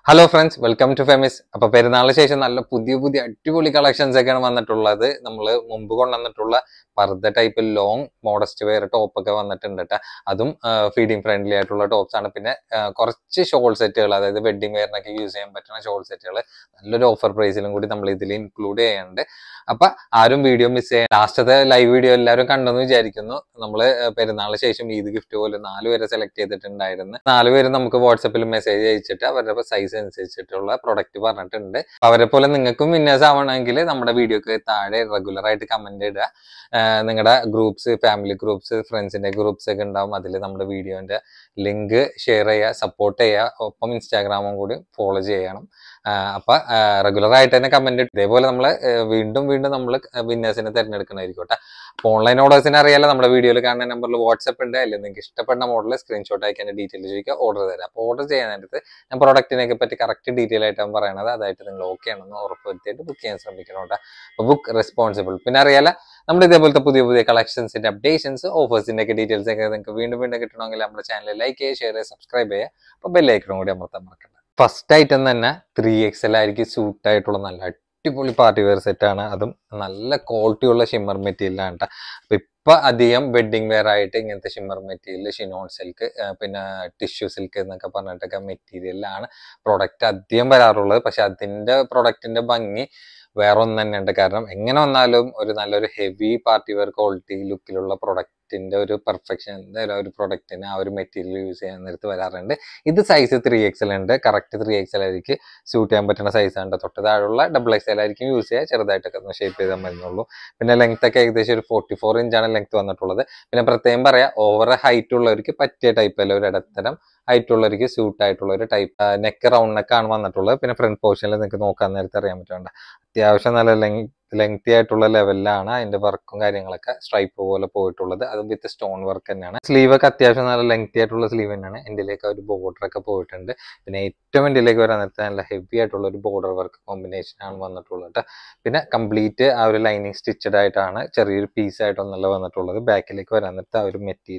Hello friends, welcome to Femis. അപ്പൊ പെരുന്നാളിന് ശേഷം നല്ല പുതിയ അടിപൊളി കളക്ഷൻസ് ഒക്കെയാണ് വന്നിട്ടുള്ളത്. നമ്മൾ മുമ്പ് കൊണ്ടുവന്നിട്ടുള്ള പർദ്ദ type long modest wear top ഒക്കെ വന്നിട്ടുണ്ട് കേട്ടോ. അതും ഫീഡിങ് ഫ്രണ്ട്ലി ആയിട്ടുള്ള ടോപ്സ് ആണ്. പിന്നെ കുറച്ച് ഷോൾ സെറ്റുകൾ, അതായത് വെഡിങ് വെയറിനൊക്കെ യൂസ് ചെയ്യാൻ പറ്റുന്ന ഷോൾ സെറ്റുകൾ നല്ലൊരു ഓഫർ പ്രൈസിലും കൂടി നമ്മൾ ഇതിൽ ഇൻക്ലൂഡ് ചെയ്യുന്നുണ്ട്. അപ്പൊ ആരും വീഡിയോ മിസ് ചെയ്യാൻ, ലാസ്റ്റത്തെ ലൈവ് വീഡിയോ എല്ലാവരും കണ്ടെന്ന് വിചാരിക്കുന്നു. നമ്മള് പെരുന്നാളിന് ശേഷം ഈദ് ഗിഫ്റ്റ് പോലെ 4 പേരെ സെലക്ട് ചെയ്തിട്ടുണ്ടായിരുന്നു. 4 പേര് നമുക്ക് വാട്സപ്പിൽ മെസ്സേജ് അയച്ചിട്ട് അവരുടെ സൈസ് അനുസരിച്ചിട്ടുള്ള പ്രൊഡക്റ്റ് പറഞ്ഞിട്ടുണ്ട്. അവരെ പോലെ നിങ്ങൾക്കും വിന്നേഴ്സ് ആവണമെങ്കിൽ നമ്മുടെ വീഡിയോക്ക് താഴെ റെഗുലർ ആയിട്ട് കമന്റ് ഇടുക. നിങ്ങളുടെ ഗ്രൂപ്പ്സ്, ഫാമിലി ഗ്രൂപ്പ്സ്, ഫ്രണ്ട്സിന്റെ ഗ്രൂപ്പ്സ് ഒക്കെ ഉണ്ടാവും. അതിൽ നമ്മുടെ വീഡിയോന്റെ ലിങ്ക് ഷെയർ ചെയ്യുക, സപ്പോർട്ട് ചെയ്യുക. ഒപ്പം ഇൻസ്റ്റാഗ്രാമും കൂടി ഫോളോ ചെയ്യണം. അപ്പൊ റെഗുലർ ആയിട്ട് തന്നെ കമന്റ് ഇതേപോലെ നമ്മള് വീണ്ടും നമ്മൾ വിന്നേഴ്സിനെ തിരഞ്ഞെടുക്കണമായിരിക്കും കേട്ടോ. അപ്പൊ ഓൺലൈൻ ഓർഡേഴ്സിന് അറിയാലോ, നമ്മുടെ വീഡിയോയിൽ കാണുന്ന നമ്പറിൽ വാട്സ്ആപ്പ് ഉണ്ട്. അല്ലെങ്കിൽ നിങ്ങൾക്ക് ഇഷ്ടപ്പെടുന്ന മോഡൽ സ്ക്രീൻഷോട്ട് അയക്കാൻ ഡീറ്റെയിൽ ചോദിക്കുക, ഓർഡർ തരാം. അപ്പോൾ ഓർഡർ ചെയ്യാൻ നേരത്ത് ഞാൻ പ്രോഡക്റ്റിനെ പറ്റി കറക്റ്റ് ഡീറ്റെയിൽ ആയിട്ടാണ് പറയണത്. അതായിട്ട് നിങ്ങൾ ഓക്കെ ആണെന്ന് ഉറപ്പുവരുത്തിയിട്ട് ബുക്ക് ചെയ്യാൻ ശ്രമിക്കണം കേട്ടോ. അപ്പൊ ബുക്ക് റെസ്പോൺസിബിൾ. പിന്നെ അറിയാലോ, നമ്മുടെ ഇതേപോലത്തെ പുതിയ കളക്ഷൻസിന്റെ അപ്ഡേഷൻസ്, ഓഫേഴ്സിന്റെ ഒക്കെ ഡീറ്റെയിൽസ് ഒക്കെ നിങ്ങൾക്ക് വീണ്ടും കിട്ടണമെങ്കിൽ നമ്മുടെ ചാനൽ ലൈക്ക് ചെയ്യുക, ഷെയർ ചെയ്യുക, സബ്സ്ക്രൈബ് ചെയ്യുക. അപ്പൊ ബെല്ലൈക്കണും കൂടി അമർത്താൻ മറക്കണ്ട. ഫസ്റ്റ് ഐറ്റം തന്നെ 3XL ആയിരിക്കും സൂട്ട് ആയിട്ടുള്ള നല്ല അടിപൊളി പാർട്ടി വെയർ സെറ്റ് ആണ്. അതും നല്ല ക്വാളിറ്റി ഉള്ള ഷിമ്മർ മെറ്റീരിയലാണ് കേട്ടോ. അപ്പൊ ഇപ്പൊ അധികം വെഡിങ് വെയർ ആയിട്ട് ഇങ്ങനത്തെ ഷിമ്മർ മെറ്റീരിയൽ, ഷിനോൺ സിൽക്ക്, പിന്നെ ടിഷ്യൂ സിൽക്ക് എന്നൊക്കെ പറഞ്ഞിട്ടൊക്കെ മെറ്റീരിയലാണ് പ്രൊഡക്റ്റ് അധികം വരാറുള്ളത്. പക്ഷെ അതിന്റെ പ്രൊഡക്റ്റിന്റെ ഭംഗി വേറെ ഒന്നും തന്നെയുണ്ട്. കാരണം എങ്ങനെ വന്നാലും ഒരു നല്ലൊരു ഹെവി പാർട്ടി വെയർ ക്വാളിറ്റി ലുക്കിലുള്ള പ്രൊഡക്റ്റിന്റെ ഒരു പെർഫെക്ഷൻ എന്തായാലും ഒരു പ്രൊഡക്റ്റിന് ആ ഒരു മെറ്റീരിയൽ യൂസ് ചെയ്യാൻ നേരത്ത് വരാറുണ്ട്. ഇത് സൈസ് 3XL ഉണ്ട്. കറക്റ്റ് 3XL ആയിരിക്കും സൂട്ട് ചെയ്യാൻ പറ്റുന്ന സൈസാണ്. തൊട്ട് താഴെയുള്ള XXL ആയിരിക്കും യൂസ് ചെയ്യുക. ചെറുതായിട്ടൊക്കെ ഒന്ന് ഷേപ്പ് ചെയ്താൽ മതിയുള്ളൂ. പിന്നെ ലെങ്ത് ഒക്കെ ഏകദേശം ഒരു 44 ഇഞ്ചാണ് ലെങ്ത് വന്നിട്ടുള്ളത്. പിന്നെ പ്രത്യേകം പറയാം, ഓവർ ഹൈറ്റ് ഉള്ളവർക്ക് പറ്റിയ ടൈപ്പ് അല്ല, ഒരു ഇടത്തരം ഹൈറ്റ് ഉള്ളവർക്ക് സ്യൂട്ട് ആയിട്ടുള്ള ഒരു ടൈപ്പ് നെക്ക്, റൗണ്ട് നെക്കാണ് വന്നിട്ടുള്ളത്. പിന്നെ ഫ്രണ്ട് പോർഷനിൽ നിങ്ങൾക്ക് നോക്കാൻ നേരത്തെ അറിയാൻ പറ്റുന്നുണ്ട്. അത്യാവശ്യം നല്ല ലെങ്തി ആയിട്ടുള്ള ലെവലിലാണ് അതിന്റെ വർക്കും കാര്യങ്ങളൊക്കെ സ്ട്രൈപ്പ് പോലെ പോയിട്ടുള്ളത്. അതും വിത്ത് സ്റ്റോൺ വർക്ക് തന്നെയാണ്. സ്ലീവ് ഒക്കെ അത്യാവശ്യം നല്ല ലെങ്തി ആയിട്ടുള്ള സ്ലീവ് തന്നെയാണ്. എന്റെയിലേക്ക് ഒരു ബോർഡർ ഒക്കെ പോയിട്ടുണ്ട്. പിന്നെ ഏറ്റവും എന്റെയിലേക്ക് വരാൻ നേരത്തെ നല്ല ഹെവി ആയിട്ടുള്ള ഒരു ബോർഡർ വർക്ക് കോമ്പിനേഷൻ ആണ് വന്നിട്ടുള്ളത്. പിന്നെ കംപ്ലീറ്റ് ആ ഒരു ലൈനിങ് സ്റ്റിച്ചഡ് ആയിട്ടാണ് ചെറിയൊരു പീസ് ആയിട്ടൊന്നല്ല വന്നിട്ടുള്ളത്. ബാക്കിലേക്ക് വരാൻ നേരത്തെ ആ ഒരു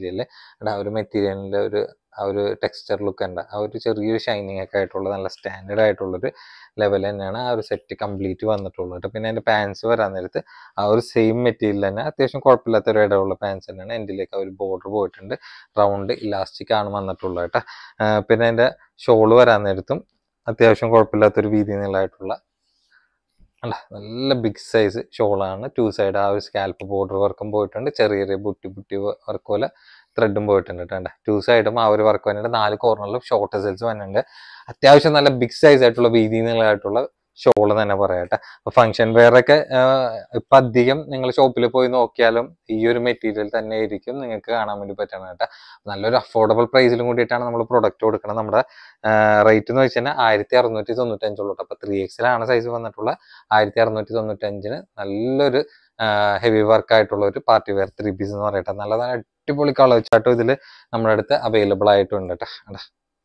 മെറ്റീരിയലിന്റെ ആ ഒരു ടെക്സ്ചർ ലുക്ക് ഉണ്ട്. ആ ഒരു ചെറിയൊരു ഷൈനിങ് ഒക്കെ ആയിട്ടുള്ള നല്ല സ്റ്റാൻഡേർഡ് ആയിട്ടുള്ളൊരു ലെവൽ തന്നെയാണ് ആ ഒരു സെറ്റ് കംപ്ലീറ്റ് വന്നിട്ടുള്ളത്. പിന്നെ അതിന്റെ പാൻസ് വരാൻ നേരത്ത് ആ ഒരു സെയിം മെറ്റീരിയൽ തന്നെ അത്യാവശ്യം കുഴപ്പമില്ലാത്ത ഒരു ഇടമുള്ള പാൻസ് തന്നെയാണ്. എന്റെയിലേക്ക് ആ ഒരു ബോർഡർ പോയിട്ടുണ്ട്. റൗണ്ട് ഇലാസ്റ്റിക് ആണ് വന്നിട്ടുള്ളത് കേട്ടോ. പിന്നെ അതിന്റെ ഷോള് വരാൻ നേരത്തും അത്യാവശ്യം കുഴപ്പമില്ലാത്തൊരു വീതി നീളമായിട്ടുള്ള നല്ല ബിഗ് സൈസ് ഷോളാണ്. 2 സൈഡ് ആ ഒരു സ്കാൽപ്പ് ബോർഡർ വർക്കും പോയിട്ടുണ്ട്. ചെറിയ ബുട്ടി വർക്ക് പോലെ ത്രെഡും പോയിട്ടുണ്ട് കേട്ടോ. 2 സൈഡും ആ ഒരു വർക്ക് വന്നിട്ട് 4 കോർണറിലും ഷോർട്ട് സെൽസ് വന്നിട്ടുണ്ട്. അത്യാവശ്യം നല്ല ബിഗ് സൈസ് ആയിട്ടുള്ള വീതി നീളമായിട്ടുള്ള ഷോള് തന്നെ പറയാട്ടെ. അപ്പൊ ഫംഗ്ഷൻ വെയർ ഒക്കെ ഇപ്പൊ അധികം നിങ്ങൾ ഷോപ്പിൽ പോയി നോക്കിയാലും ഈ ഒരു മെറ്റീരിയൽ തന്നെ ആയിരിക്കും നിങ്ങൾക്ക് കാണാൻ വേണ്ടി പറ്റണം കേട്ടോ. നല്ലൊരു അഫോർഡബിൾ പ്രൈസിലും കൂടിയിട്ടാണ് നമ്മൾ പ്രൊഡക്റ്റ് കൊടുക്കണം. നമ്മുടെ റേറ്റ് എന്ന് വെച്ച് കഴിഞ്ഞാൽ 1695 ഉള്ളൂ. അപ്പൊ 3XL ആണ് സൈസ് വന്നിട്ടുള്ള. 1695 നല്ലൊരു ഹെവി വർക്ക് ആയിട്ടുള്ള ഒരു പാർട്ടി വെയർ 3 പീസ് എന്ന് പറയട്ടെ. നല്ല അടിപൊളി കളർ ചാർട്ടും ഇതിൽ നമ്മുടെ അടുത്ത് അവൈലബിൾ ആയിട്ടുണ്ട് കേട്ടോ.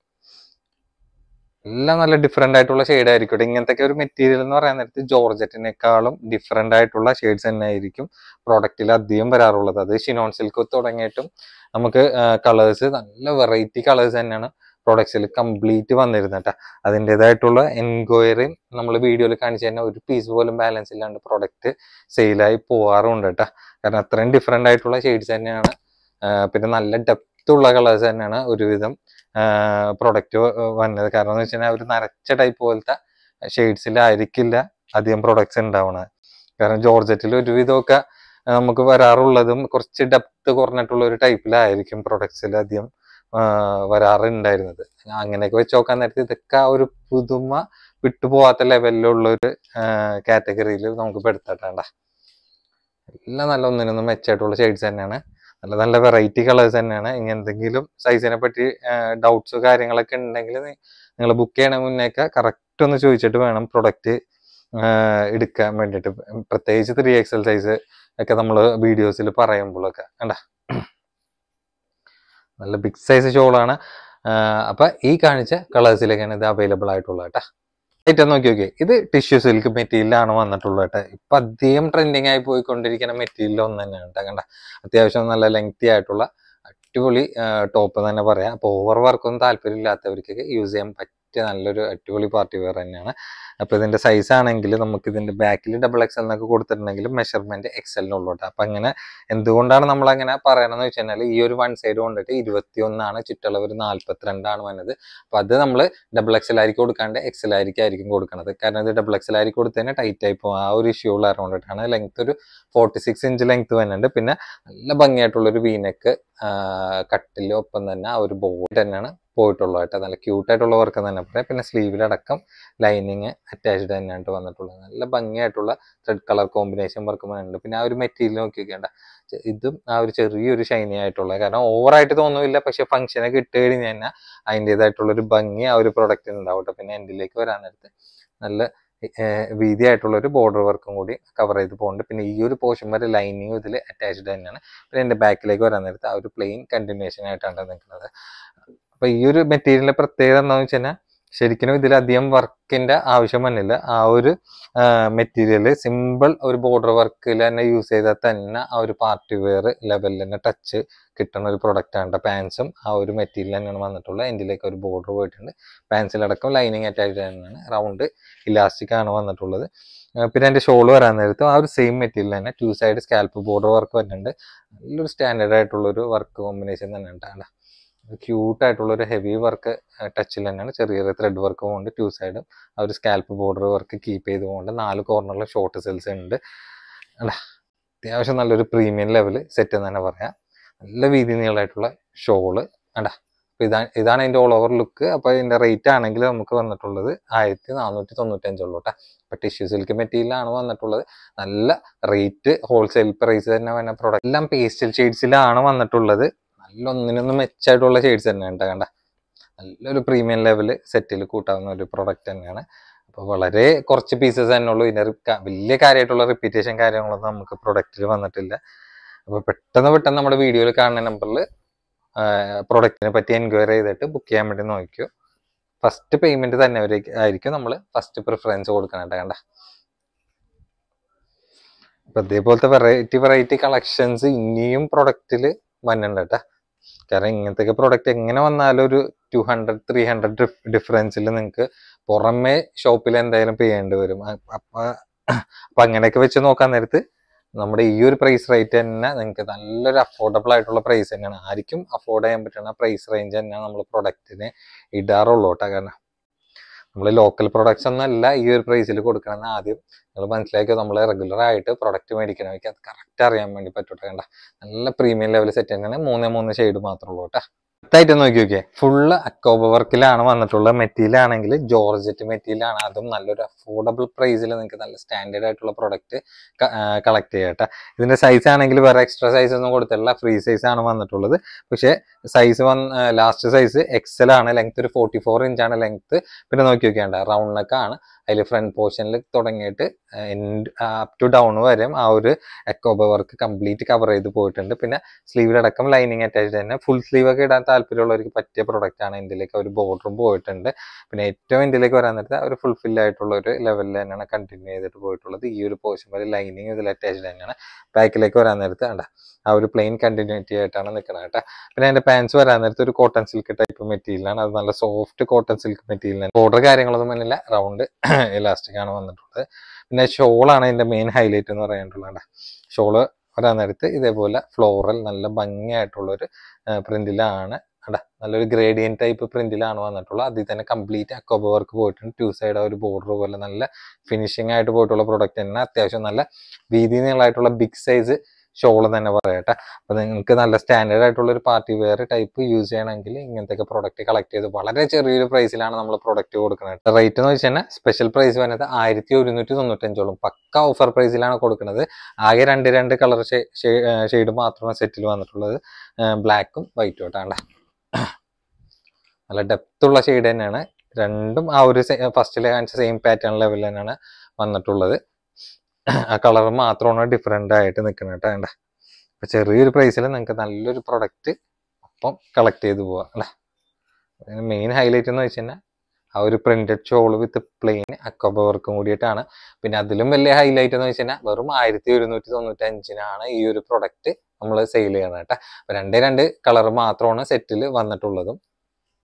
എല്ലാം നല്ല ഡിഫറെന്റ് ആയിട്ടുള്ള ഷെയ്ഡ് ആയിരിക്കും. ഇങ്ങനത്തെ ഒരു മെറ്റീരിയൽ എന്ന് പറയാൻ നേരത്ത് ജോർജറ്റിനേക്കാളും ഡിഫറെന്റ് ആയിട്ടുള്ള ഷെയ്ഡ്സ് തന്നെ ആയിരിക്കും പ്രോഡക്റ്റിൽ അധികം വരാറുള്ളത്. അത് ഷിനോൺ സിൽക്ക് തുടങ്ങിയിട്ടും നമുക്ക് കളേഴ്സ്, നല്ല വെറൈറ്റി കളേഴ്സ് തന്നെയാണ് പ്രോഡക്ട്സിൽ കംപ്ലീറ്റ് വന്നിരുന്നത് കേട്ടോ. അതിൻ്റെതായിട്ടുള്ള എൻക്വയറിയും നമ്മൾ വീഡിയോയിൽ കാണിച്ചു തന്നെ ഒരു പീസ് പോലും ബാലൻസ് ഇല്ലാണ്ട് പ്രോഡക്റ്റ് സെയിലായി പോവാറുണ്ട് കേട്ടോ. കാരണം അത്രയും ഡിഫറെന്റ് ആയിട്ടുള്ള ഷെയ്ഡ്സ് തന്നെയാണ്. പിന്നെ നല്ല ഡെപ്ത് ഉള്ള കളേഴ്സ് തന്നെയാണ് ഒരുവിധം പ്രൊഡക്റ്റ് വന്നത്. കാരണം എന്ന് വെച്ച് കഴിഞ്ഞാൽ ഒരു നരച്ച ടൈപ്പ് പോലത്തെ ഷെയ്ഡ്സിലായിരിക്കില്ല അധികം പ്രൊഡക്ട്സ് ഉണ്ടാവുന്നത്. കാരണം ജോർജറ്റിൽ ഒരുവിധമൊക്കെ നമുക്ക് വരാറുള്ളതും കുറച്ച് ഡെപ്ത് കുറഞ്ഞിട്ടുള്ള ഒരു ടൈപ്പിലായിരിക്കും പ്രൊഡക്ട്സിൽ അധികം വരാറുണ്ടായിരുന്നത്. അങ്ങനെയൊക്കെ വെച്ച് നോക്കാൻ നേരത്തെ ഇതൊക്കെ ആ ഒരു പുതുമ വിട്ടുപോകാത്ത ലെവലിലുള്ള ഒരു കാറ്റഗറിയിൽ നമുക്ക് പെടുത്തട്ടേണ്ട. എല്ലാം നല്ല ഒന്നിനൊന്നും മെച്ചമായിട്ടുള്ള ഷെയ്ഡ്സ് തന്നെയാണ്. നല്ല വെറൈറ്റി കളേഴ്സ് തന്നെയാണ്. ഇനി എന്തെങ്കിലും സൈസിനെ പറ്റി ഡൗട്ട്സോ കാര്യങ്ങളൊക്കെ ഉണ്ടെങ്കിൽ നിങ്ങൾ ബുക്ക് ചെയ്യണ മുന്നേക്കെ കറക്റ്റ് ഒന്ന് ചോദിച്ചിട്ട് വേണം പ്രൊഡക്റ്റ് എടുക്കാൻ വേണ്ടിയിട്ട്. പ്രത്യേകിച്ച് 3XL സൈസ് ഒക്കെ നമ്മൾ വീഡിയോസിൽ പറയുമ്പോഴൊക്കെ നല്ല ബിഗ് സൈസ് ഷോളാണ്. അപ്പൊ ഈ കാണിച്ച കളേഴ്സിലേക്കാണ് ഇത് അവൈലബിൾ ആയിട്ടുള്ളത് കേട്ടോ. ഐറ്റം നോക്കി. ഇത് ടിഷ്യൂ സിൽക്ക് മെറ്റീരിയലാണ് വന്നിട്ടുള്ളത് കേട്ടോ. ഇപ്പൊ അധികം ട്രെൻഡിങ് ആയി പോയിക്കൊണ്ടിരിക്കുന്ന മെറ്റീരിയൽ ഒന്ന് തന്നെയാണ് കേട്ടോ. അത്യാവശ്യം നല്ല ലെങ്തി ആയിട്ടുള്ള അടിപൊളി ടോപ്പ് തന്നെ പറയാം. അപ്പൊ ഓവർ വർക്കൊന്നും താല്പര്യം ഇല്ലാത്തവർക്കൊക്കെ യൂസ് ചെയ്യാൻ പറ്റിയ നല്ലൊരു അടിപൊളി പാർട്ടി വെയർ തന്നെയാണ്. അപ്പോൾ ഇതിന്റെ സൈസ് ആണെങ്കിൽ നമുക്ക് ഇതിന്റെ ബാക്കിൽ XXL എന്നൊക്കെ കൊടുത്തിട്ടുണ്ടെങ്കിലും മെഷർമെന്റ് XL-നുള്ളൂ കേട്ടോ. അപ്പൊ അങ്ങനെ എന്തുകൊണ്ടാണ് നമ്മൾ അങ്ങനെ പറയണമെന്ന് വെച്ച് കഴിഞ്ഞാൽ ഈ ഒരു വൺ സൈഡ് കൊണ്ടിട്ട് 21 ചുറ്റളവ് ഒരു 42 വന്നത്. അപ്പൊ അത് നമ്മൾ XXL ആയിരിക്കും കൊടുക്കാണ്ട് XL ആയിരിക്കും കൊടുക്കുന്നത്. കാരണം ഇത് XXL ആയിരിക്കും കൊടുത്തതിന് ടൈറ്റ് ആയി പോകും. ആ ഒരു ഇഷ്യൂ ഉള്ള കൊണ്ടിട്ടാണ്. ലെങ്ത് ഒരു 46 ഇഞ്ച് ലെങ്ത് വരുന്നുണ്ട്. പിന്നെ നല്ല ഭംഗിയായിട്ടുള്ളൊരു വീനെക്ക് കട്ടില് ഒപ്പം തന്നെ ആ ഒരു ബോർഡ് തന്നെയാണ് പോയിട്ടുള്ളത് കേട്ടോ. നല്ല ക്യൂട്ടായിട്ടുള്ള വർക്ക് തന്നെ പറയാം. പിന്നെ സ്ലീവിലടക്കം ലൈനിങ് അറ്റാച്ച്ഡ് തന്നെയായിട്ട് വന്നിട്ടുള്ളത്. നല്ല ഭംഗിയായിട്ടുള്ള റെഡ് കളർ കോമ്പിനേഷൻ വർക്ക് വരുന്നുണ്ട്. പിന്നെ ആ ഒരു മെറ്റീരിയൽ നോക്കിക്കേണ്ട, ഇതും ആ ഒരു ചെറിയൊരു ഷൈനി ആയിട്ടുള്ള, കാരണം ഓവറായിട്ട് തോന്നുന്നില്ല, പക്ഷെ ഫംഗ്ഷനൊക്കെ ഇട്ട് കഴിഞ്ഞ് കഴിഞ്ഞാൽ അതിൻ്റെതായിട്ടുള്ളൊരു ഭംഗി ആ ഒരു പ്രൊഡക്റ്റിന് ഉണ്ടാവും കേട്ടോ. പിന്നെ എൻഡിലേക്ക് വരാൻ നേരത്ത് നല്ല വീതിയായിട്ടുള്ള ഒരു ബോർഡർ വർക്കും കൂടി കവർ ചെയ്ത് പോകുന്നുണ്ട്. പിന്നെ ഈ ഒരു പോർഷൻ വരെ ലൈനിങ് ഇതിൽ അറ്റാച്ച്ഡ് തന്നെയാണ്. പിന്നെ എൻ്റെ ബാക്കിലേക്ക് വരാൻ നേരത്ത് ആ ഒരു പ്ലെയിൻ കണ്ടിന്യൂഷൻ ആയിട്ടാണ് നിൽക്കുന്നത്. അപ്പൊ ഈ ഒരു മെറ്റീരിയലിന്റെ പ്രത്യേകത എന്താണെന്ന് വെച്ച് കഴിഞ്ഞാൽ ശരിക്കും ഇതിലധികം വർക്കിന്റെ ആവശ്യം വന്നില്ല. ആ ഒരു മെറ്റീരിയല് സിമ്പിൾ ഒരു ബോർഡർ വർക്കിൽ തന്നെ യൂസ് ചെയ്താൽ തന്നെ ആ ഒരു പാർട്ടി വെയർ ലെവലിൽ തന്നെ ടച്ച് കിട്ടുന്ന ഒരു പ്രൊഡക്റ്റ് ആണ്. പാൻസും ആ ഒരു മെറ്റീരിയൽ തന്നെയാണ് വന്നിട്ടുള്ളത്. എൻഡിലേക്ക് ഒരു ബോർഡർ പോയിട്ടുണ്ട്. പാൻസിലടക്കം ലൈനിങ് അറ്റാച്ച്ഡ് തന്നെയാണ്. റൗണ്ട് ഇലാസ്റ്റിക് ആണ് വന്നിട്ടുള്ളത്. പിന്നെ എൻ്റെ ഷോള് വരാൻ നേരത്ത് ആ ഒരു സെയിം മെറ്റീരിയൽ തന്നെ 2 സൈഡ് സ്കാൽപ്പ് ബോർഡർ വർക്ക് വരുന്നുണ്ട്. നല്ലൊരു സ്റ്റാൻഡേർഡ് ആയിട്ടുള്ളൊരു വർക്ക് കോമ്പിനേഷൻ തന്നെ ഉണ്ടാണ്. ക്യൂട്ടായിട്ടുള്ള ഒരു ഹെവി വർക്ക് ടച്ചിൽ തന്നെയാണ്. ചെറിയ ത്രെഡ് വർക്ക് പോകുന്നുണ്ട്. 2 സൈഡും ആ ഒരു സ്കാൽപ്പ് ബോർഡർ വർക്ക് കീപ്പ് ചെയ്ത് പോകുന്നുണ്ട്. 4 കോർണറിലും ഷോർട്ട് സെൽസ് ഉണ്ട്. അല്ല, അത്യാവശ്യം നല്ലൊരു പ്രീമിയം ലെവല് സെറ്റ് എന്ന് തന്നെ പറയാം. നല്ല വീതി നീളമായിട്ടുള്ള ഷോള് അടാ. അപ്പൊ ഇതാണ് അതിന്റെ ഓൾ ഓവർ ലുക്ക്. അപ്പൊ ഇതിന്റെ റേറ്റ് ആണെങ്കിൽ നമുക്ക് വന്നിട്ടുള്ളത് 1495 ഉള്ളൂ കേട്ടോ. അപ്പൊ ടിഷ്യൂ സിൽക്ക് മെറ്റീരിയലാണ് വന്നിട്ടുള്ളത്. നല്ല റേറ്റ്, ഹോൾസെയിൽ പ്രൈസ് തന്നെ വരുന്ന പ്രൊഡക്റ്റ് എല്ലാം പേസ്റ്റൽ ഷെയ്ഡ്സിലാണ് വന്നിട്ടുള്ളത്. നല്ല ഒന്നിനൊന്നും മെച്ചായിട്ടുള്ള ഷെയ്ഡ്സ് തന്നെയാണ് കണ്ട. നല്ലൊരു പ്രീമിയം ലെവല് സെറ്റിൽ കൂട്ടാവുന്ന ഒരു പ്രൊഡക്റ്റ് തന്നെയാണ്. അപ്പോൾ വളരെ കുറച്ച് പീസസ് തന്നെ ഉള്ളൂ. ഇതിന്റെ വലിയ കാര്യമായിട്ടുള്ള റിപ്പീറ്റേഷൻ കാര്യങ്ങളൊന്നും നമുക്ക് പ്രൊഡക്റ്റിൽ വന്നിട്ടില്ല. അപ്പോൾ പെട്ടെന്ന് നമ്മുടെ വീഡിയോയിൽ കാണുന്ന നമ്പറിൽ പ്രൊഡക്റ്റിനെ പറ്റി എൻക്വയറി ചെയ്തിട്ട് ബുക്ക് ചെയ്യാൻ വേണ്ടി നോക്കിയോ. ഫസ്റ്റ് പേയ്മെന്റ് തന്നെ ആയിരിക്കും നമ്മൾ ഫസ്റ്റ് പ്രിഫറൻസ് കൊടുക്കാനായിട്ട് കണ്ട. അപ്പൊ ഇതേപോലത്തെ വെറൈറ്റി കളക്ഷൻസ് ഇനിയും പ്രൊഡക്റ്റിൽ വന്നിട്ടുണ്ട് കേട്ടോ. കാരണം ഇങ്ങനത്തെ പ്രൊഡക്റ്റ് എങ്ങനെ വന്നാലും ഒരു 200-300 ഡിഫറൻസിൽ നിങ്ങൾക്ക് പുറമെ ഷോപ്പിൽ എന്തായാലും ചെയ്യേണ്ടി വരും. അപ്പൊ അങ്ങനെയൊക്കെ വെച്ച് നോക്കാൻ നേരത്ത് നമ്മുടെ ഈ ഒരു പ്രൈസ് റേറ്റ് തന്നെ നിങ്ങൾക്ക് നല്ലൊരു അഫോർഡബിൾ ആയിട്ടുള്ള പ്രൈസ് തന്നെയാണ്. ആർക്കും അഫോർഡ് ചെയ്യാൻ പറ്റുന്ന പ്രൈസ് റേഞ്ച് തന്നെയാണ് നമ്മൾ പ്രൊഡക്റ്റിന് ഇടാറുള്ളൂ കേട്ടോ. കാരണം നമ്മൾ ലോക്കൽ പ്രൊഡക്ട്സ് ഒന്നും അല്ല ഈ ഒരു പ്രൈസിൽ കൊടുക്കണമെന്ന് ആദ്യം നിങ്ങൾ മനസ്സിലാക്കിയോ. നമ്മൾ റെഗുലർ ആയിട്ട് പ്രൊഡക്റ്റ് മേടിക്കണമെങ്കിൽ അത് കറക്റ്റ് അറിയാൻ വേണ്ടി പറ്റൂട്ടോ. കണ്ട നല്ല പ്രീമിയം ലെവൽ സെറ്റ് തന്നെയാണ്. 3 ഷെയ്ഡ് മാത്രമേ ഉള്ളൂ കേട്ടോ. ആയിട്ട് നോക്കി ഫുള്ള് അക്കോബ വർക്കിലാണ് വന്നിട്ടുള്ള മെറ്റീരിയൽ ആണെങ്കിൽ ജോർജറ്റ് മെറ്റീരിയൽ ആണ്. അതും നല്ലൊരു അഫോർഡബിൾ പ്രൈസിൽ നിങ്ങൾക്ക് നല്ല സ്റ്റാൻഡേർഡ് ആയിട്ടുള്ള പ്രൊഡക്റ്റ് കളക്ട് ചെയ്യട്ടെ. ഇതിന്റെ സൈസ് ആണെങ്കിൽ വേറെ എക്സ്ട്രാ സൈസ് ഒന്നും കൊടുത്തില്ല, ഫ്രീ സൈസ് ആണ് വന്നിട്ടുള്ളത്. പക്ഷെ സൈസ് ലാസ്റ്റ് സൈസ് XL ആണ്. ലെങ്ത് ഒരു 44 ഇഞ്ചാണ് ലെങ്ത്. പിന്നെ നോക്കിയൊക്കെയുണ്ട് റൗണ്ട് നെക്ക് ആണ്. അതിൽ ഫ്രണ്ട് പോർഷനിൽ തുടങ്ങിയിട്ട് അപ് ടു ഡൗൺ വരെ ആ ഒരു അക്കോബ വർക്ക് കംപ്ലീറ്റ് കവർ ചെയ്ത് പോയിട്ടുണ്ട്. പിന്നെ സ്ലീവിലടക്കം ലൈനിങ് അറ്റാച്ച്ഡ് തന്നെ. ഫുൾ സ്ലീവ് ഒക്കെ ഇടാൻ താല്പര്യമുള്ളവർക്ക് പറ്റിയ പ്രൊഡക്റ്റ് ആണ്. ഇതിലേക്ക് ഒരു ബോർഡറും പോയിട്ടുണ്ട്. പിന്നെ ഏറ്റവും ഇതിലേക്ക് വരാൻ നേരത്തെ ഒരു ഫുൾഫിൽ ആയിട്ടുള്ള ഒരു ലെവലിൽ തന്നെയാണ് കണ്ടിന്യൂ ചെയ്തിട്ട് പോയിട്ടുള്ളത്. ഈ ഒരു പോർഷൻ വരെ ലൈനിങ് ഇതിൽ അറ്റാച്ച്ഡ് തന്നെയാണ്. ബാക്കിലേക്ക് വരാൻ നേരത്തെ കണ്ട ആ ഒരു പ്ലെയിൻ കണ്ടിന്യൂറ്റി ആയിട്ടാണ് നിൽക്കുന്നത് കേട്ടോ. പിന്നെ അതിന്റെ പാൻസ് വരാൻ നേരത്തെ ഒരു കോട്ടൺ സിൽക്ക് ടൈപ്പ് മെറ്റീരിയലാണ്. അത് നല്ല സോഫ്റ്റ് കോട്ടൺ സിൽക്ക് മെറ്റീരിയലാണ്. ബോർഡർ കാര്യങ്ങളൊന്നും വന്നില്ല, റൗണ്ട് ഇലാസ്റ്റിക് ആണ് വന്നിട്ടുള്ളത്. പിന്നെ ഷോളാണ് ഇതിന്റെ മെയിൻ ഹൈലൈറ്റ് എന്ന് പറയാനുള്ളത്. ഷോള് വരാൻ നേരത്ത് ഇതേപോലെ ഫ്ലോറൽ നല്ല ഭംഗിയായിട്ടുള്ളൊരു പ്രിന്റിലാണ്. നല്ലൊരു ഗ്രേഡിയൻ ടൈപ്പ് പ്രിന്റിലാണ് വന്നിട്ടുള്ളത്. അതിൽ തന്നെ കംപ്ലീറ്റ് അക്കോബ വർക്ക് പോയിട്ടുണ്ട്. 2 സൈഡ് ഒരു ബോർഡർ പോലെ നല്ല ഫിനിഷിംഗ് ആയിട്ട് പോയിട്ടുള്ള പ്രൊഡക്റ്റ് തന്നെ. അത്യാവശ്യം നല്ല വീതി നീളമായിട്ടുള്ള ബിഗ് സൈസ് ഷോള് തന്നെ പറയട്ടെ. അപ്പൊ നിങ്ങൾക്ക് നല്ല സ്റ്റാൻഡേർഡ് ആയിട്ടുള്ള ഒരു പാർട്ടി വെയർ ടൈപ്പ് യൂസ് ചെയ്യണമെങ്കിൽ ഇങ്ങനത്തെ പ്രൊഡക്റ്റ് കളക്ട് ചെയ്ത് വളരെ ചെറിയൊരു പ്രൈസിലാണ് നമ്മൾ പ്രൊഡക്റ്റ് കൊടുക്കുന്നത്. റേറ്റ് എന്ന് വെച്ച് കഴിഞ്ഞാൽ സ്പെഷ്യൽ പ്രൈസ് വരുന്നത് 1195 പക്ക ഓഫർ പ്രൈസിലാണ് കൊടുക്കുന്നത്. ആകെ രണ്ട് കളർ ഷെയ്ഡ് മാത്രമാണ് സെറ്റിൽ വന്നിട്ടുള്ളത്, ബ്ലാക്കും വൈറ്റും ആയിട്ടാണ്. നല്ല ഡെപ്ത് ഉള്ള ഷെയ്ഡ് തന്നെയാണ് രണ്ടും. ആ ഒരു ഫസ്റ്റിലെ കാണിച്ച സെയിം പാറ്റേൺ ലെവലിൽ തന്നെയാണ് വന്നിട്ടുള്ളത്. ആ കളർ മാത്രമാണ് ഡിഫറെന്റ് ആയിട്ട് നിൽക്കുന്നത് കേട്ടോ. വേണ്ട അപ്പൊ ചെറിയൊരു പ്രൈസിൽ നിങ്ങൾക്ക് നല്ലൊരു പ്രൊഡക്റ്റ് ഒപ്പം കളക്ട് ചെയ്ത് പോവാം അല്ലേ. മെയിൻ ഹൈലൈറ്റ് എന്ന് വെച്ച് കഴിഞ്ഞാൽ ആ ഒരു പ്രിന്റഡ് ഷോൾ വിത്ത് പ്ലെയിൻ അക്കോബ വർക്കും കൂടിയിട്ടാണ്. പിന്നെ അതിലും വലിയ ഹൈലൈറ്റ് എന്ന് വെച്ച് കഴിഞ്ഞാൽ വെറും 1195 ഈ ഒരു പ്രൊഡക്റ്റ് നമ്മൾ സെയിൽ ചെയ്യണം കേട്ടോ. അപ്പൊ രണ്ട് കളർ മാത്രമാണ് സെറ്റിൽ വന്നിട്ടുള്ളതും.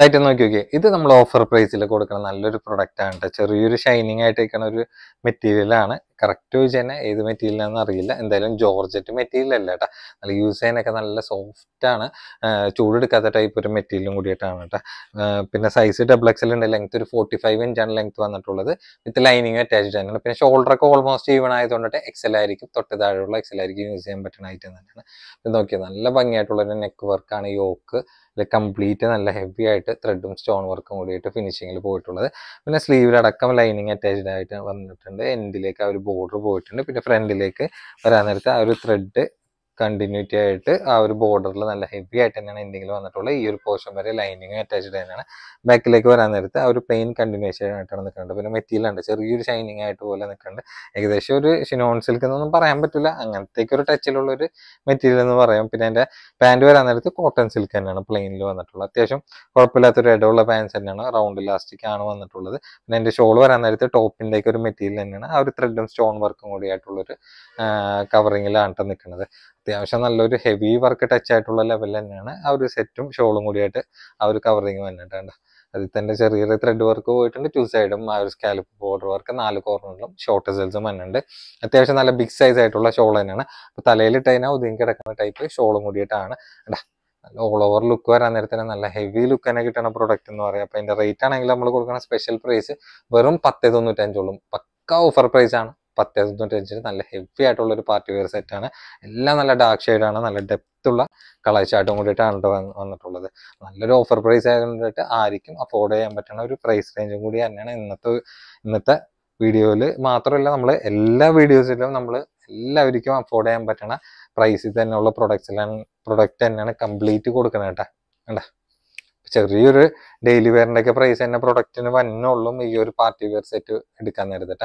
ആയിട്ട് നോക്കി നോക്കിയേ, ഇത് നമ്മൾ ഓഫർ പ്രൈസിൽ കൊടുക്കുന്ന നല്ലൊരു പ്രൊഡക്റ്റ് ആണ്. ചെറിയൊരു ഷൈനിങ് ആയിട്ട് നിൽക്കുന്ന ഒരു മെറ്റീരിയൽ ആണ്. കറക്റ്റ് ചോദിച്ചു തന്നെ ഏത് മെറ്റീരിയൽ ആണെന്ന് അറിയില്ല. എന്തായാലും ജോർജറ്റ് മെറ്റീരിയൽ അല്ല കേട്ടോ, നല്ല യൂസ് ചെയ്യാനൊക്കെ നല്ല സോഫ്റ്റ് ആണ്. ചൂടെടുക്കാത്ത ടൈപ്പ് ഒരു മെറ്റീരിയലും കൂടിയിട്ടാണ് കേട്ടോ. പിന്നെ സൈസ് XXL ഉണ്ട്. ലെങ്ത് ഒരു 45 ഇഞ്ചാണ് ലെങ്ത് വന്നിട്ടുള്ളത്. വിത്ത് ലൈനിങ് അറ്റാച്ച്ഡ് തന്നെയാണ്. പിന്നെ ഷോൾഡർ ഒക്കെ ഓൾമോസ്റ്റ് ഈവൺ ആയതുകൊണ്ടിട്ട് XL ആയിരിക്കും, തൊട്ട് താഴെയുള്ള XL ആയിരിക്കും യൂസ് ചെയ്യാൻ പറ്റുന്ന ഐറ്റം തന്നെയാണ്. ഇത് നോക്കിയാൽ നല്ല ഭംഗിയായിട്ടുള്ള ഒരു നെക്ക് വർക്കാണ്. യോക്ക് കംപ്ലീറ്റ് നല്ല ഹെവി ആയിട്ട് ത്രെഡും സ്റ്റോൺ വർക്കും കൂടിയിട്ട് ഫിനിഷിങ്ങിൽ പോയിട്ടുള്ളത്. പിന്നെ സ്ലീവിലടക്കം ലൈനിങ് അറ്റാച്ച്ഡ് ആയിട്ട് വന്നിട്ടുണ്ട്. എൻഡിലേക്ക് ആ ഒരു ബോർഡർ പോയിട്ടുണ്ട്. പിന്നെ ഫ്രണ്ടിലേക്ക് വരാൻ നേരത്തെ ആ ഒരു ത്രെഡ് കണ്ടിന്യൂറ്റി ആയിട്ട് ആ ഒരു ബോർഡറിൽ നല്ല ഹെവി ആയിട്ട് തന്നെയാണ് എന്തെങ്കിലും വന്നിട്ടുള്ളത്. ഈ ഒരു പോർഷൻ വരെ ലൈനിങ് അറ്റാച്ച്ഡ് തന്നെയാണ്. ബാക്കിലേക്ക് വരാൻ നേരത്തെ ആ ഒരു പ്ലെയിൻ കണ്ടിന്യൂഷൻ ആയിട്ടാണ് നിൽക്കുന്നത്. പിന്നെ മെറ്റീരിയൽ ഉണ്ട്, ചെറിയൊരു ഷൈനിങ് ആയിട്ട് പോലെ നിൽക്കുന്നുണ്ട്. ഏകദേശം ഒരു ഷിനോൺ സിൽക്ക് എന്നൊന്നും പറയാൻ പറ്റില്ല, അങ്ങനത്തേക്ക് ഒരു ടച്ചിലുള്ള ഒരു മെറ്റീരിയൽ എന്ന് പറയാം. പിന്നെ എൻ്റെ പാൻറ് വരാൻ നേരത്ത് കോട്ടൺ സിൽക്ക് തന്നെയാണ് പ്ലെയിനിൽ വന്നിട്ടുള്ളത്. അത്യാവശ്യം കുഴപ്പമില്ലാത്തൊരു ഇടമുള്ള പാൻസ് തന്നെയാണ്, റൗണ്ട് ഇലാസ്റ്റിക് ആണ് വന്നിട്ടുള്ളത്. പിന്നെ എൻ്റെ ഷോൾ വരാൻ നേരത്ത് ടോപ്പിൻ്റെയൊക്കെ ഒരു മെറ്റീരിയൽ തന്നെയാണ്. ആ ഒരു ത്രെഡും സ്റ്റോൺ വർക്കും കൂടി ആയിട്ടുള്ളൊരു കവറിങ്ങിലാണ് നിൽക്കുന്നത്. അത്യാവശ്യം നല്ലൊരു ഹെവി വർക്ക് ടച്ച് ആയിട്ടുള്ള ലെവൽ തന്നെയാണ് ആ ഒരു സെറ്റും ഷോളും കൂടിയായിട്ട് ആ ഒരു കവറിങ് വന്നിട്ടുണ്ട്. അതിൽ തന്നെ ചെറിയ ത്രെഡ് വർക്ക് പോയിട്ടുണ്ട്. 2 സൈഡും ആ ഒരു സ്കാലപ്പ് ബോർഡർ വർക്ക് 4 കോർണറിലും ഷോർട്ട് സെൽസും വന്നിട്ടുണ്ട്. അത്യാവശ്യം നല്ല ബിഗ് സൈസ് ആയിട്ടുള്ള ഷോൾ തന്നെയാണ്. അപ്പോൾ തലയിലിട്ട് കഴിഞ്ഞാൽ ഒതുങ്ങി കിടക്കുന്ന ടൈപ്പ് ഷോളും കൂടിയിട്ടാണ്. നല്ല ഓൾ ഓവർ ലുക്ക് വരാൻ നേരത്തിന് നല്ല ഹെവി ലുക്ക് തന്നെ കിട്ടുന്ന പ്രൊഡക്റ്റ് എന്ന് പറയാം. അപ്പോൾ അതിൻ്റെ റേറ്റ് ആണെങ്കിൽ നമ്മൾ കൊടുക്കുന്ന സ്പെഷ്യൽ പ്രൈസ് വെറും 10.95 പക്ക ഓഫർ പ്രൈസ് ആണ്. 10.95 നല്ല ഹെവി ആയിട്ടുള്ള ഒരു പാർട്ടി വെയർ സെറ്റ് ആണ്. എല്ലാം നല്ല ഡാർക്ക് ഷെയ്ഡാണ്, നല്ല ഡെപ്ത് ഉള്ള കളർ ചാർട്ടും കൂടിയിട്ടാണ് വന്നിട്ടുള്ളത്. നല്ലൊരു ഓഫർ പ്രൈസ് ആയതുകൊണ്ടിട്ട് ആർക്കും അഫോർഡ് ചെയ്യാൻ പറ്റുന്ന ഒരു പ്രൈസ് റേഞ്ചും കൂടി തന്നെയാണ് ഇന്നത്തെ വീഡിയോയിൽ. മാത്രമല്ല നമ്മൾ എല്ലാ വീഡിയോസിലും നമ്മൾ എല്ലാവർക്കും അഫോർഡ് ചെയ്യാൻ പറ്റുന്ന പ്രൈസിൽ തന്നെയുള്ള പ്രൊഡക്റ്റ് തന്നെയാണ് കംപ്ലീറ്റ് കൊടുക്കുന്നത് കേട്ടോ. കണ്ടാ, ചെറിയൊരു ഡെയിലി വെയറിൻ്റെ ഒക്കെ പ്രൈസ് തന്നെ പ്രൊഡക്റ്റിന് വന്നുള്ളൂ ഈ ഒരു പാർട്ടി വെയർ സെറ്റ് എടുക്കാൻ നേരത്തിട്ടാ.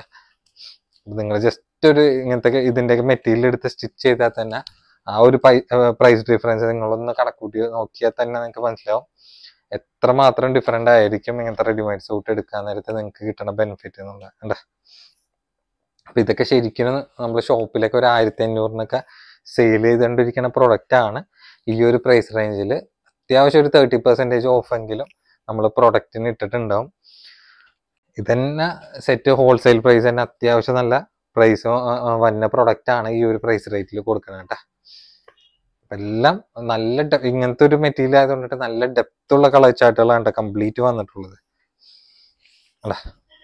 നിങ്ങൾ ജസ്റ്റ് ഒരു ഇങ്ങനത്തെ ഇതിൻ്റെയൊക്കെ മെറ്റീരിയൽ എടുത്ത് സ്റ്റിച്ച് ചെയ്താൽ തന്നെ ആ ഒരു പ്രൈസ് ഡിഫറൻസ് നിങ്ങളൊന്ന് കണക്കൂട്ടി നോക്കിയാൽ തന്നെ നിങ്ങൾക്ക് മനസ്സിലാവും എത്രമാത്രം ഡിഫറെൻ്റ് ആയിരിക്കും ഇങ്ങനത്തെ റെഡിമെയ്ഡ് സൂട്ട് എടുക്കാൻ നേരത്തെ നിങ്ങൾക്ക് കിട്ടുന്ന ബെനിഫിറ്റ് എന്നുള്ളത്. കണ്ടാ, അപ്പം ഇതൊക്കെ ശരിക്കും നമ്മൾ ഷോപ്പിലൊക്കെ ഒരു 1500 സെയിൽ ചെയ്തുകൊണ്ടിരിക്കുന്ന പ്രൊഡക്റ്റ് ആണ്. ഈ ഒരു പ്രൈസ് റേഞ്ചിൽ അത്യാവശ്യം ഒരു 30% ഓഫ് എങ്കിലും നമ്മൾ പ്രൊഡക്റ്റിന് ഇട്ടിട്ടുണ്ടാവും. ഇതന്നെ സെറ്റ് ഹോൾസെയിൽ പ്രൈസ് തന്നെ അത്യാവശ്യം നല്ല പ്രൈസ് വന്ന പ്രൊഡക്റ്റ് ആണ് ഈ ഒരു പ്രൈസ് റേറ്റിൽ കൊടുക്കുന്നത് കേട്ടോ. എല്ലാം നല്ല ഇങ്ങനത്തെ ഒരു മെറ്റീരിയൽ ആയതുകൊണ്ടിട്ട് നല്ല ഡെപ്ത് ഉള്ള കളർ ചാർട്ടുകളാണ് കംപ്ലീറ്റ് വന്നിട്ടുള്ളത്. അല്ല,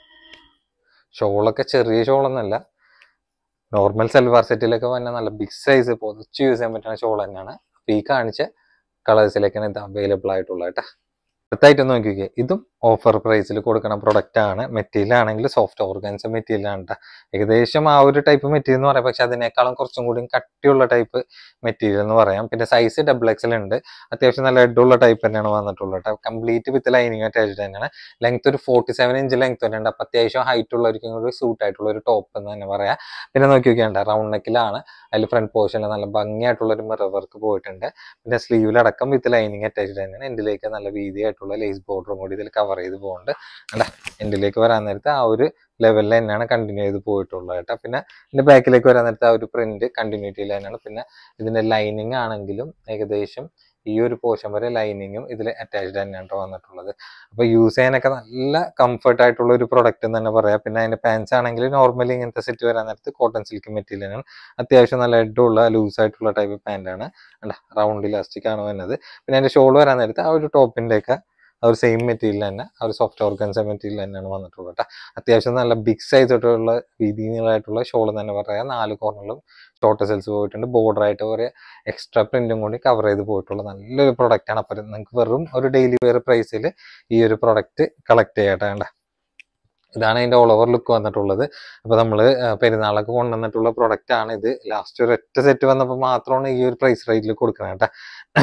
ഷോളൊക്കെ ചെറിയ ഷോളൊന്നുമല്ല, നോർമൽ സൽവാർ സെറ്റിലൊക്കെ വന്ന നല്ല ബിഗ് സൈസ് പൊതിച്ച് യൂസ് ചെയ്യാൻ പറ്റുന്ന ഷോൾ തന്നെയാണ്. അപ്പോൾ ഈ കാണിച്ച കളേഴ്സിലേക്കാണ് ഇത് അവൈലബിൾ ആയിട്ടുള്ളത് കേട്ടോ. അടുത്തായിട്ട് നോക്കിക്കേ, ഇതും ഓഫർ പ്രൈസിൽ കൊടുക്കുന്ന പ്രൊഡക്റ്റ് ആണ്. മെറ്റീരിയൽ ആണെങ്കിൽ സോഫ്റ്റ് ഓർഗൻസ മെറ്റീരിയൽ ആണ് കേട്ടോ. ഏകദേശം ആ ഒരു ടൈപ്പ് മെറ്റീരിയൽ എന്ന് പറയാം, പക്ഷെ അതിനേക്കാളും കുറച്ചും കൂടി കട്ടിയുള്ള ടൈപ്പ് മെറ്റീരിയൽ എന്ന് പറയാം. പിന്നെ സൈസ് XXL ഉണ്ട്. അത്യാവശ്യം നല്ല ഹെഡുള്ള ടൈപ്പ് തന്നെയാണ് വന്നിട്ടുള്ളത് കേട്ടോ. കംപ്ലീറ്റ് വിത്ത് ലൈനിങ് അറ്റാച്ച്ഡ് തന്നെയാണ്. ലെങ്ത് ഒരു 47 ഇഞ്ച് ലെങ്ത് തന്നെ ഉണ്ട്. അപ്പോൾ അത്യാവശ്യം ഹൈറ്റ് ഉള്ളവർക്കും കൂടി സൂട്ട് ആയിട്ടുള്ള ഒരു ടോപ്പ് എന്ന് തന്നെ പറയാം. പിന്നെ നോക്കി നോക്കിയാണ്ട് റൗണ്ട് നെക്കിലാണ്. അതിൽ ഫ്രണ്ട് പോർഷനിൽ നല്ല ഭംഗിയായിട്ടുള്ള ഒരു മിറർ വർക്ക് പോയിട്ടുണ്ട്. പിന്നെ സ്ലീവിലടക്കം വിത്ത് ലൈനിങ് അറ്റാച്ച്ഡ് തന്നെയാണ്. എൻഡിലേക്ക് നല്ല വീതിയായിട്ടുള്ള ലേസ് ബോർഡറും കൂടി ഇതിൽ കവർ ചെയ്ത് പോകുന്നുണ്ട്. അല്ല, എൻഡിലേക്ക് വരാൻ നേരത്തെ ആ ഒരു ലെവലിൽ തന്നെയാണ് കണ്ടിന്യൂ ചെയ്ത് പോയിട്ടുള്ളത് കേട്ടോ. പിന്നെ ഇതിന്റെ ബാക്കിലേക്ക് വരാൻ നേരത്തെ ആ ഒരു പ്രിന്റ് കണ്ടിന്യൂറ്റിയിൽ തന്നെയാണ്. പിന്നെ ഇതിന്റെ ലൈനിങ് ആണെങ്കിലും ഏകദേശം ഈ ഒരു പോർഷൻ വരെ ലൈനിങ്ങും ഇതിൽ അറ്റാച്ച്ഡ് തന്നെയാണ് വന്നിട്ടുള്ളത്. അപ്പോൾ യൂസ് ചെയ്യാനൊക്കെ നല്ല കംഫർട്ട് ആയിട്ടുള്ള ഒരു പ്രൊഡക്റ്റ് എന്ന് തന്നെ പറയാം. പിന്നെ അതിന്റെ പാൻസ് ആണെങ്കിൽ നോർമലി ഇങ്ങനത്തെ സെറ്റ് വരാൻ നേരത്ത് കോട്ടൺ സിൽക്ക് മെറ്റീരിയൽ ആണ്. അത്യാവശ്യം നല്ല ഹെഡുള്ള ലൂസ് ആയിട്ടുള്ള ടൈപ്പ് പാൻറ്റാണ്. അല്ല, റൗണ്ട് ഇലാസ്റ്റിക് ആണ് വരുന്നത്. പിന്നെ അതിന്റെ ഷോൾ വരാൻ നേരത്ത് ആ ഒരു ടോപ്പിന്റെ ഒക്കെ ആ ഒരു സെയിം മെറ്റീരിയൽ തന്നെ, ആ ഒരു സോഫ്റ്റ് ഓർഗൻസ മെറ്റീരിയൽ തന്നെയാണ് വന്നിട്ടുള്ളത് കേട്ടോ. അത്യാവശ്യം നല്ല ബിഗ് സൈസ് ആയിട്ടുള്ള വീതികളായിട്ടുള്ള ഷോൾ തന്നെ പറയാം. 4 കോർണറിലും ഷോർട്ട് സെൽസ് പോയിട്ടുണ്ട്. ബോർഡറായിട്ട് ഒരു എക്സ്ട്രാ പ്രിന്റും കൂടി കവർ ചെയ്ത് പോയിട്ടുള്ള നല്ലൊരു പ്രൊഡക്റ്റ് ആണ്. അപ്പം നിങ്ങൾക്ക് വെറും ഒരു ഡെയിലി വെയർ പ്രൈസിൽ ഈ ഒരു പ്രൊഡക്റ്റ് കളക്ട് ചെയ്യട്ടെ. ഇതാണ് അതിൻ്റെ ഓൾ ഓവർ ലുക്ക് വന്നിട്ടുള്ളത്. അപ്പോൾ നമ്മൾ പെരുന്നാളൊക്കെ കൊണ്ടുവന്നിട്ടുള്ള പ്രൊഡക്റ്റ് ആണ് ഇത്. ലാസ്റ്റ് ഒരു ഒറ്റ സെറ്റ് വന്നപ്പോൾ മാത്രമാണ് ഈ ഒരു പ്രൈസ് റേറ്റിൽ കൊടുക്കുന്നത് കേട്ടോ.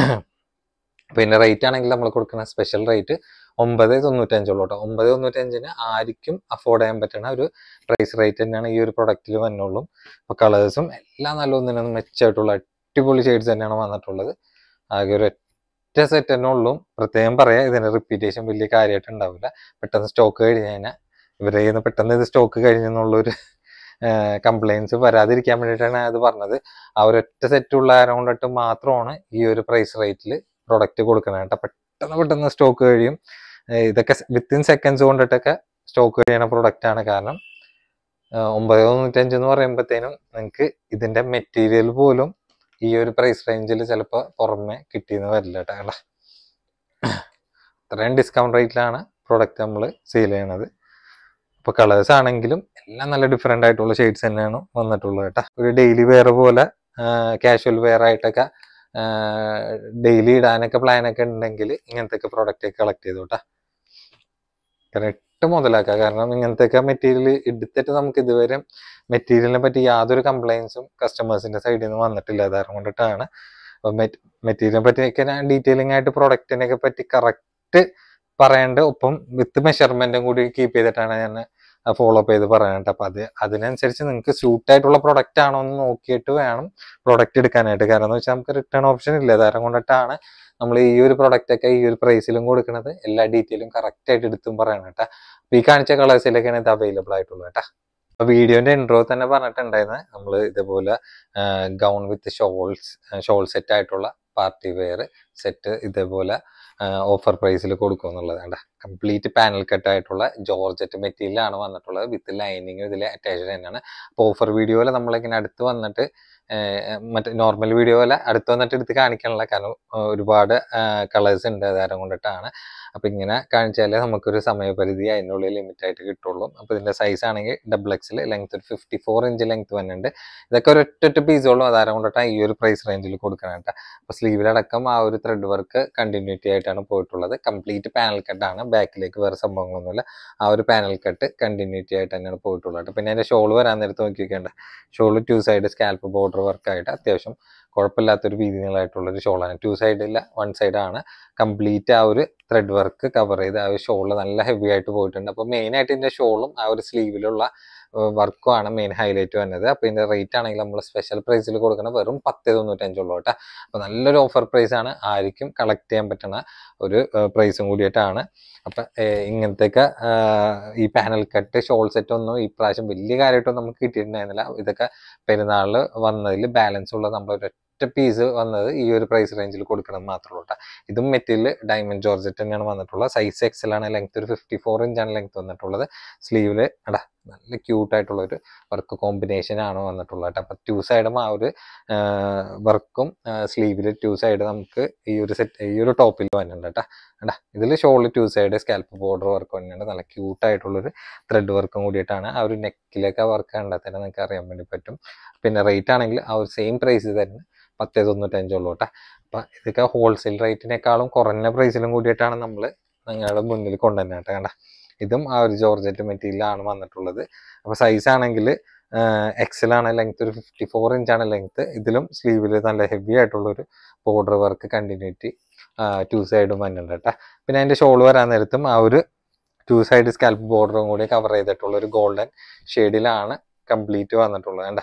പിന്നെ റേറ്റ് ആണെങ്കിൽ നമ്മൾ കൊടുക്കുന്ന സ്പെഷ്യൽ റേറ്റ് 9.95 കേട്ടോ. 9.95 ആർക്കും അഫോർഡ് ചെയ്യാൻ പറ്റുന്ന ഒരു പ്രൈസ് റേറ്റ് തന്നെയാണ് ഈ ഒരു പ്രൊഡക്റ്റിൽ വന്നുള്ളൂ. അപ്പോൾ കളേഴ്സും എല്ലാം നല്ല ഒന്നിനൊന്നും മെച്ചമായിട്ടുള്ള അടിപൊളി ഷെയ്ഡ്സ് തന്നെയാണ് വന്നിട്ടുള്ളത്. ആകെ ഒരു ഒറ്റ സെറ്റ് തന്നെ ഉള്ളൂ. പ്രത്യേകം പറയാം, ഇതിൻ്റെ റിപ്പീറ്റേഷൻ വലിയ കാര്യമായിട്ട് ഉണ്ടാവില്ല. പെട്ടെന്ന് സ്റ്റോക്ക് കഴിഞ്ഞ് കഴിഞ്ഞാൽ ഇവരെ പെട്ടെന്ന് ഇത് സ്റ്റോക്ക് കഴിഞ്ഞെന്നുള്ളൊരു കംപ്ലൈൻസ് വരാതിരിക്കാൻ വേണ്ടിയിട്ടാണ് അത് പറഞ്ഞത്. ആ ഒരു ഒറ്റ സെറ്റ് ഉള്ള കൊണ്ടിട്ട് മാത്രമാണ് ഈ ഒരു പ്രൈസ് റേറ്റിൽ പ്രൊഡക്റ്റ് കൊടുക്കുന്നത് കേട്ടോ. പെട്ടെന്ന് സ്റ്റോക്ക് കഴിയും. ഇതൊക്കെ വിത്തിൻ സെക്കൻഡ്സ് കൊണ്ടിട്ടൊക്കെ സ്റ്റോക്ക് കഴിയുന്ന പ്രൊഡക്റ്റ് ആണ്. കാരണം 995 എന്ന് പറയുമ്പോഴത്തേനും നിങ്ങൾക്ക് ഇതിന്റെ മെറ്റീരിയൽ പോലും ഈ ഒരു പ്രൈസ് റേഞ്ചിൽ ചിലപ്പോൾ പുറമെ കിട്ടിയെന്ന് വരില്ല കേട്ടോ. ഇത്രയും ഡിസ്കൗണ്ട് റേറ്റിലാണ് പ്രൊഡക്റ്റ് നമ്മൾ സെയിൽ ചെയ്യണത്. ഇപ്പോൾ കളേഴ്സ് ആണെങ്കിലും എല്ലാം നല്ല ഡിഫറെൻ്റ് ആയിട്ടുള്ള ഷെയ്ഡ്സ് തന്നെയാണ് വന്നിട്ടുള്ളത് കേട്ടോ. ഒരു ഡെയിലി വെയർ പോലെ കാഷ്വൽ വെയർ ആയിട്ടൊക്കെ ഡെയിലി ഇടാനൊക്കെ പ്ലാനൊക്കെ ഉണ്ടെങ്കിൽ ഇങ്ങനത്തെ പ്രൊഡക്റ്റ് ഒക്കെ കളക്ട് ചെയ്തു കേട്ടോ. കറക്റ്റ് മുതലാക്കുക. കാരണം ഇങ്ങനത്തെ മെറ്റീരിയൽ എടുത്തിട്ട് നമുക്ക് ഇതുവരെ മെറ്റീരിയലിനെ പറ്റി യാതൊരു കംപ്ലൈൻസും കസ്റ്റമേഴ്സിന്റെ സൈഡിൽ നിന്ന് വന്നിട്ടില്ല. അതാരം കൊണ്ടിട്ടാണ് മെറ്റീരിയലിനെ പറ്റിയൊക്കെ ഞാൻ ഡീറ്റെയിലിംഗ് ആയിട്ട് പ്രൊഡക്റ്റിനെ പറ്റി കറക്റ്റ് പറയേണ്ടത്. ഒപ്പം വിത്ത് മെഷർമെന്റും കൂടി കീപ്പ് ചെയ്തിട്ടാണ് ഞാൻ ഫോളോ അപ്പ് ചെയ്ത് പറയാനായിട്ട്. അപ്പൊ അതിനനുസരിച്ച് നിങ്ങൾക്ക് സ്യൂട്ട് ആയിട്ടുള്ള പ്രൊഡക്റ്റ് ആണോ എന്ന് നോക്കിയിട്ട് വേണം പ്രൊഡക്റ്റ് എടുക്കാനായിട്ട്. കാരണം എന്ന് വെച്ചാൽ നമുക്ക് റിട്ടേൺ ഓപ്ഷൻ ഇല്ല. അതാരം കൊണ്ടിട്ടാണ് നമ്മൾ ഈ ഒരു പ്രൊഡക്റ്റ് ഒക്കെ ഈ ഒരു പ്രൈസിലും കൊടുക്കുന്നത്. എല്ലാ ഡീറ്റെയിലും കറക്റ്റ് ആയിട്ട് എടുത്തും പറയണം കേട്ടോ. അപ്പൊ ഈ കാണിച്ച കളേഴ്സിലൊക്കെയാണ് ഇത് അവൈലബിൾ ആയിട്ടുള്ളത് കേട്ടോ. അപ്പൊ വീഡിയോന്റെ ഇൻട്രോ തന്നെ പറഞ്ഞിട്ടുണ്ടായിരുന്നു നമ്മൾ ഇതുപോലെ ഗൗൺ വിത്ത് ഷോൾ സെറ്റ് ആയിട്ടുള്ള പാർട്ടി വെയർ സെറ്റ് ഇതേപോലെ ഓഫർ പ്രൈസിൽ കൊടുക്കും എന്നുള്ളത്. വേണ്ട കംപ്ലീറ്റ് പാനൽ കട്ട് ആയിട്ടുള്ള ജോർജറ്റ് മെറ്റീരിയലാണ് വന്നിട്ടുള്ളത്. വിത്ത് ലൈനിങ് ഇതിൽ അറ്റാച്ച്ഡ് തന്നെയാണ്. അപ്പോൾ ഓഫർ വീഡിയോയിൽ നമ്മളിങ്ങനെ അടുത്ത് വന്നിട്ട് മറ്റേ നോർമൽ വീഡിയോയിൽ അടുത്ത് വന്നിട്ട് എടുത്ത് കാണിക്കാനുള്ള കാരണം ഒരുപാട് കളേഴ്സ് ഉണ്ട്. അതാരം കൊണ്ടിട്ടാണ്. അപ്പം ഇങ്ങനെ കാണിച്ചാലേ നമുക്കൊരു സമയപരിധി അതിനുള്ളിൽ ലിമിറ്റ് ആയിട്ട് കിട്ടുള്ളൂ. അപ്പോൾ ഇതിൻ്റെ സൈസ് ആണെങ്കിൽ XXL ലെങ്ത് ഒരു 54 ഇഞ്ച് ലെങ്ത് വരുന്നുണ്ട്. ഇതൊക്കെ ഒരു ഒറ്റ പീസോളും അതാരം കൊണ്ടിട്ടാണ് ഈ ഒരു പ്രൈസ് റേഞ്ചിൽ കൊടുക്കാനായിട്ട്. അപ്പോൾ സ്ലീവിലടക്കം ആ ഒരു ത്രെഡ് വർക്ക് കണ്ടിന്യൂറ്റി ആയിട്ടാണ് പോയിട്ടുള്ളത്. കംപ്ലീറ്റ് പാനൽ കട്ടാണ്. ബാക്കിലേക്ക് വേറെ സംഭവങ്ങളൊന്നുമില്ല. ആ ഒരു പാനൽ കട്ട് കണ്ടിന്യൂറ്റി ആയിട്ട് തന്നെയാണ് പോയിട്ടുള്ളത്. പിന്നെ അതിൻ്റെ ഷോൾ വരാൻ നേരത്ത് നോക്കിയൊക്കെയുണ്ട്. ഷോൾ 2 സൈഡ് സ്കാൽപ്പ് ബോർഡർ വർക്കായിട്ട് അത്യാവശ്യം കുഴപ്പമില്ലാത്തൊരു വീതികളായിട്ടുള്ളൊരു ഷോളാണ്. 2 സൈഡില്ല 1 സൈഡാണ്. കംപ്ലീറ്റ് ആ ഒരു ത്രെഡ് വർക്ക് കവർ ചെയ്ത് ആ ഒരു ഷോള് നല്ല ഹെവി ആയിട്ട് പോയിട്ടുണ്ട്. അപ്പോൾ മെയിനായിട്ട് ഇതിൻ്റെ ഷോളും ആ ഒരു സ്ലീവിലുള്ള വർക്കും ആണ് മെയിൻ ഹൈലൈറ്റ് വന്നത്. അപ്പോൾ ഇതിൻ്റെ റേറ്റ് ആണെങ്കിൽ നമ്മൾ സ്പെഷ്യൽ പ്രൈസിൽ കൊടുക്കുന്നത് വെറും 1095 ഉള്ളൂ കേട്ടോ. അപ്പോൾ നല്ലൊരു ഓഫർ പ്രൈസ് ആണ്. ആർക്കും കളക്ട് ചെയ്യാൻ പറ്റുന്ന ഒരു പ്രൈസും കൂടിയിട്ടാണ്. അപ്പം ഇങ്ങനത്തെയൊക്കെ ഈ പാനൽ കട്ട് ഷോൾ സെറ്റ് ഒന്നും ഈ പ്രാവശ്യം വലിയ കാര്യമായിട്ടൊന്നും നമുക്ക് കിട്ടിയിട്ടുണ്ടായിരുന്നില്ല. ഇതൊക്കെ പെരുന്നാളിൽ വന്നതിൽ ബാലൻസ് ഉള്ള നമ്മളൊരു പീസ് വന്നത് ഈ ഒരു പ്രൈസ് റേഞ്ചിൽ കൊടുക്കണം മാത്രമേ ഉള്ളൂ കേട്ടോ. ഇതും മെറ്റീരിയൽ ഡയമണ്ട് ജോർജറ്റ് തന്നെയാണ് വന്നിട്ടുള്ളത്. സൈസ് XL ആണ്. ലെങ്ത് ഒരു 54 ഇഞ്ചാണ് ലെങ്ത് വന്നിട്ടുള്ളത്. സ്ലീവില് നല്ല ക്യൂട്ട് ആയിട്ടുള്ള ഒരു വർക്ക് കോമ്പിനേഷൻ ആണ് വന്നിട്ടുള്ളത് കേട്ടോ. അപ്പൊ 2 സൈഡും ആ ഒരു വർക്കും സ്ലീവില് 2 സൈഡ് നമുക്ക് ഈ ഒരു ടോപ്പിൽ വരുന്നുണ്ട് കേട്ടോ. ഇതിൽ ഷോളിൽ 2 സൈഡ് സ്കാൽപ്പ് ബോർഡർ വർക്ക് തന്നെയാണ്. നല്ല ക്യൂട്ട് ആയിട്ടുള്ളൊരു ത്രെഡ് വർക്കും കൂടിയിട്ടാണ്. ആ ഒരു നെക്കിലേക്ക് വർക്ക് കണ്ടാൽ തന്നെ നിങ്ങൾക്ക് അറിയാൻ വേണ്ടി പറ്റും. പിന്നെ റേറ്റ് ആണെങ്കിൽ ആ ഒരു സെയിം പ്രൈസ് തന്നെ 1095 ഉള്ളൂ കേട്ടോ. അപ്പം ഇതൊക്കെ ഹോൾസെയിൽ റേറ്റിനേക്കാളും കുറഞ്ഞ പ്രൈസിലും കൂടിയിട്ടാണ് നമ്മൾ നിങ്ങളുടെ മുന്നിൽ കൊണ്ടുവന്നത് കേട്ടോ. കണ്ട ഇതും ആ ഒരു ജോർജറ്റ് മെറ്റീരിയലാണ് വന്നിട്ടുള്ളത്. അപ്പോൾ സൈസ് ആണെങ്കിൽ XL ആണ്. ലെങ്ത് ഒരു 54 ഇഞ്ചാണ് ലെങ്ത്. ഇതിലും സ്ലീവിൽ നല്ല ഹെവി ആയിട്ടുള്ളൊരു ബോർഡർ വർക്ക് കണ്ടിന്യൂറ്റി 2 സൈഡും വന്നിട്ടുണ്ട് കേട്ടോ. പിന്നെ അതിൻ്റെ ഷോൾ വരാൻ നേരത്തും ആ ഒരു 2 സൈഡ് സ്കാൽപ്പ് ബോർഡറും കൂടി കവർ ചെയ്തിട്ടുള്ള ഒരു ഗോൾഡൻ ഷെയ്ഡിലാണ് കംപ്ലീറ്റ് വന്നിട്ടുള്ളത്. കണ്ട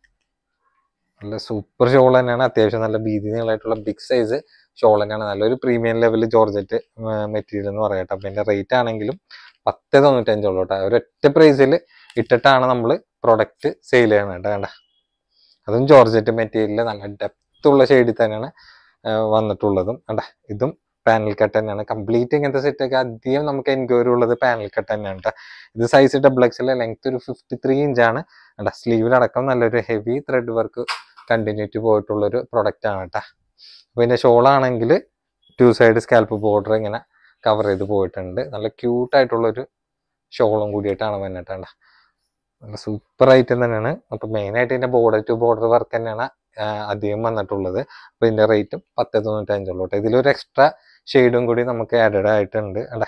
നല്ല സൂപ്പർ ഷോൾ തന്നെയാണ്. അത്യാവശ്യം നല്ല വീതികളായിട്ടുള്ള ബിഗ് സൈസ് ഷോൾ തന്നെയാണ്. നല്ലൊരു പ്രീമിയം ലെവൽ ജോർജറ്റ് മെറ്റീരിയൽ എന്ന് പറയട്ടെ. അപ്പം എൻ്റെ റേറ്റ് ആണെങ്കിലും 1095 ഉള്ളൂ കേട്ടോ. ഒരൊറ്റ പ്രൈസിൽ ഇട്ടിട്ടാണ് നമ്മൾ പ്രൊഡക്റ്റ് സെയിൽ ചെയ്യണം കേട്ടോ. കണ്ട അതും ജോർജറ്റ് മെറ്റീരിയൽ നല്ല ഡെപ്ത് ഉള്ള ഷെയ്ഡിൽ തന്നെയാണ് വന്നിട്ടുള്ളതും. കണ്ട ഇതും പാനൽ കട്ട് തന്നെയാണ്. കംപ്ലീറ്റ് ഇങ്ങനത്തെ സെറ്റൊക്കെ അധികം നമുക്ക് എൻക്വയറി ഉള്ളത് പാനൽ കട്ട് തന്നെയാണ് കേട്ടോ. ഇത് സൈസ് XXL ലെങ്ത് ഒരു 53 ഇഞ്ചാണ്. കണ്ട സ്ലീവിലടക്കം നല്ലൊരു ഹെവി ത്രെഡ് വർക്ക് കണ്ടിന്യൂറ്റി പോയിട്ടുള്ളൊരു പ്രൊഡക്റ്റ് ആണ് കേട്ടോ. അപ്പോൾ ഇതിൻ്റെ ഷോളാണെങ്കിൽ 2 സൈഡ് സ്കാൽപ്പ് ബോർഡർ ഇങ്ങനെ കവർ ചെയ്ത് പോയിട്ടുണ്ട്. നല്ല ക്യൂട്ടായിട്ടുള്ളൊരു ഷോളും കൂടിയിട്ടാണ് വന്നിട്ടുണ്ട്. നല്ല സൂപ്പർ ഐറ്റം തന്നെയാണ്. അപ്പം മെയിനായിട്ട് ഇതിൻ്റെ ബോർഡർ ടു ബോർഡർ വർക്ക് തന്നെയാണ് അധികം വന്നിട്ടുള്ളത്. അപ്പോൾ ഇതിൻ്റെ റേറ്റും 1095 ഉള്ളൂ കേട്ടോ. ഇതിലൊരു എക്സ്ട്രാ ഷെയ്ഡും കൂടി നമുക്ക് ആഡഡ് ആയിട്ടുണ്ട്. അല്ല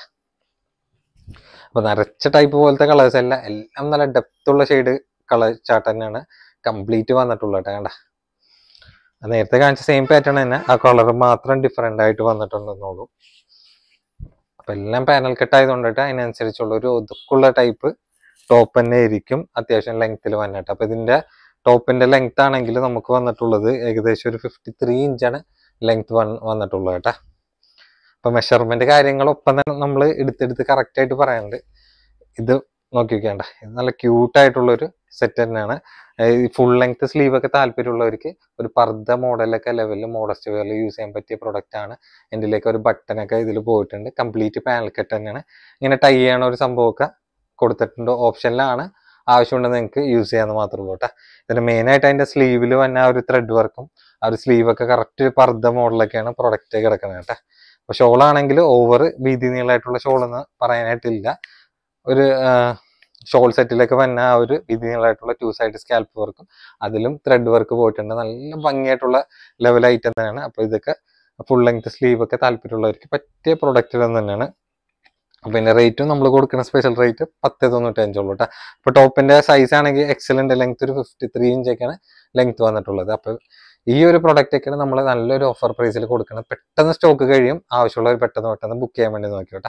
അപ്പോൾ നിറച്ച ടൈപ്പ് പോലത്തെ കളേഴ്സ് എല്ലാം നല്ല ഡെപ്ത് ഉള്ള ഷെയ്ഡ് കളർ ചാർട്ട് തന്നെയാണ് കംപ്ലീറ്റ് വന്നിട്ടുള്ളത് കേട്ടോ. കണ്ട നേരത്തെ കാണിച്ച സെയിം പാറ്റേൺ തന്നെ, ആ കളർ മാത്രം ഡിഫറെൻ്റ് ആയിട്ട് വന്നിട്ടുണ്ടെന്നുള്ളൂ. അപ്പം എല്ലാം പാനൽ കട്ട് ആയതുകൊണ്ടിട്ട് അതിനനുസരിച്ചുള്ള ഒരു ഒതുക്കുള്ള ടൈപ്പ് ടോപ്പ് തന്നെ ആയിരിക്കും അത്യാവശ്യം ലെങ്ത്തിൽ വന്നിട്ട്. അപ്പം ഇതിൻ്റെ ടോപ്പിൻ്റെ ലെങ്ത് ആണെങ്കിൽ നമുക്ക് വന്നിട്ടുള്ളത് ഏകദേശം ഒരു 53 ഇഞ്ചാണ് ലെങ്ത് വന്നിട്ടുള്ളത് കേട്ടോ. അപ്പം മെഷർമെൻറ്റ് കാര്യങ്ങളൊപ്പം തന്നെ നമ്മൾ എടുത്തെടുത്ത് കറക്റ്റായിട്ട് പറയാനുണ്ട്. ഇത് നോക്കി വെക്കേണ്ട, ഇത് നല്ല ക്യൂട്ടായിട്ടുള്ളൊരു സെറ്റ് തന്നെയാണ്. ഈ ഫുൾ ലെങ്ത് സ്ലീവ് ഒക്കെ താല്പര്യമുള്ളവർക്ക് ഒരു പർദ്ദ മോഡലൊക്കെ ലെവലിൽ മോഡസ്റ്റ് വെയറിൽ യൂസ് ചെയ്യാൻ പറ്റിയ പ്രൊഡക്റ്റ് ആണ്. ഇതിലേക്ക് ഒരു ബട്ടനൊക്കെ ഇതിൽ പോയിട്ടുണ്ട്. കംപ്ലീറ്റ് പാനൽ കട്ട് തന്നെയാണ്. ഇങ്ങനെ ടൈ ചെയ്യണ ഒരു സംഭവമൊക്കെ കൊടുത്തിട്ടുണ്ട്. ഓപ്ഷനിലാണ്, ആവശ്യമുണ്ടെങ്കിൽ നിങ്ങൾക്ക് യൂസ് ചെയ്യാമെന്ന് മാത്രമേ ഉള്ളൂ കേട്ടോ. ഇതിന് മെയിനായിട്ട് അതിൻ്റെ സ്ലീവിൽ വന്ന ആ ഒരു ത്രെഡ് വർക്കും ആ ഒരു സ്ലീവൊക്കെ കറക്റ്റ് പർദ്ദ മോഡലൊക്കെയാണ് പ്രൊഡക്റ്റ് കിടക്കുന്നത് കേട്ടോ. അപ്പോൾ ഷോളാണെങ്കിൽ ഓവർ വീതി നീളമായിട്ടുള്ള ഷോളെന്ന് പറയാനായിട്ടില്ല. ഒരു ഷോൾ സെറ്റിലൊക്കെ വന്ന ആ ഒരു വീതി നീളമായിട്ടുള്ള 2 സൈഡ് സ്കാൽപ്പ് വർക്കും അതിലും ത്രെഡ് വർക്ക് പോയിട്ടുണ്ട്. നല്ല ഭംഗിയായിട്ടുള്ള ലെവൽ ഐറ്റം തന്നെയാണ്. അപ്പോൾ ഇതൊക്കെ ഫുൾ ലെങ്ത് സ്ലീവ് ഒക്കെ താല്പര്യമുള്ളവർക്ക് പറ്റിയ പ്രൊഡക്റ്റുകൾ തന്നെയാണ്. അപ്പോൾ ഇതിൻ്റെ റേറ്റും നമ്മൾ കൊടുക്കുന്ന സ്പെഷ്യൽ റേറ്റ് 10.95 ഉള്ളൂ കേട്ടോ. അപ്പോൾ ടോപ്പിൻ്റെ സൈസ് ആണെങ്കിൽ എക്സലൻ്റ് ലെങ്ത് ഒരു 53 ഇഞ്ചൊക്കെയാണ് ലെങ്ത് വന്നിട്ടുള്ളത്. അപ്പോൾ ഈ ഒരു പ്രൊഡക്റ്റ് ഒക്കെയാണ് നമ്മൾ നല്ലൊരു ഓഫർ പ്രൈസിൽ കൊടുക്കുന്നത്. പെട്ടെന്ന് സ്റ്റോക്ക് കഴിയും. ആവശ്യമുള്ളവർ പെട്ടെന്ന് ബുക്ക് ചെയ്യാൻ വേണ്ടി നോക്കിയോട്ടെ.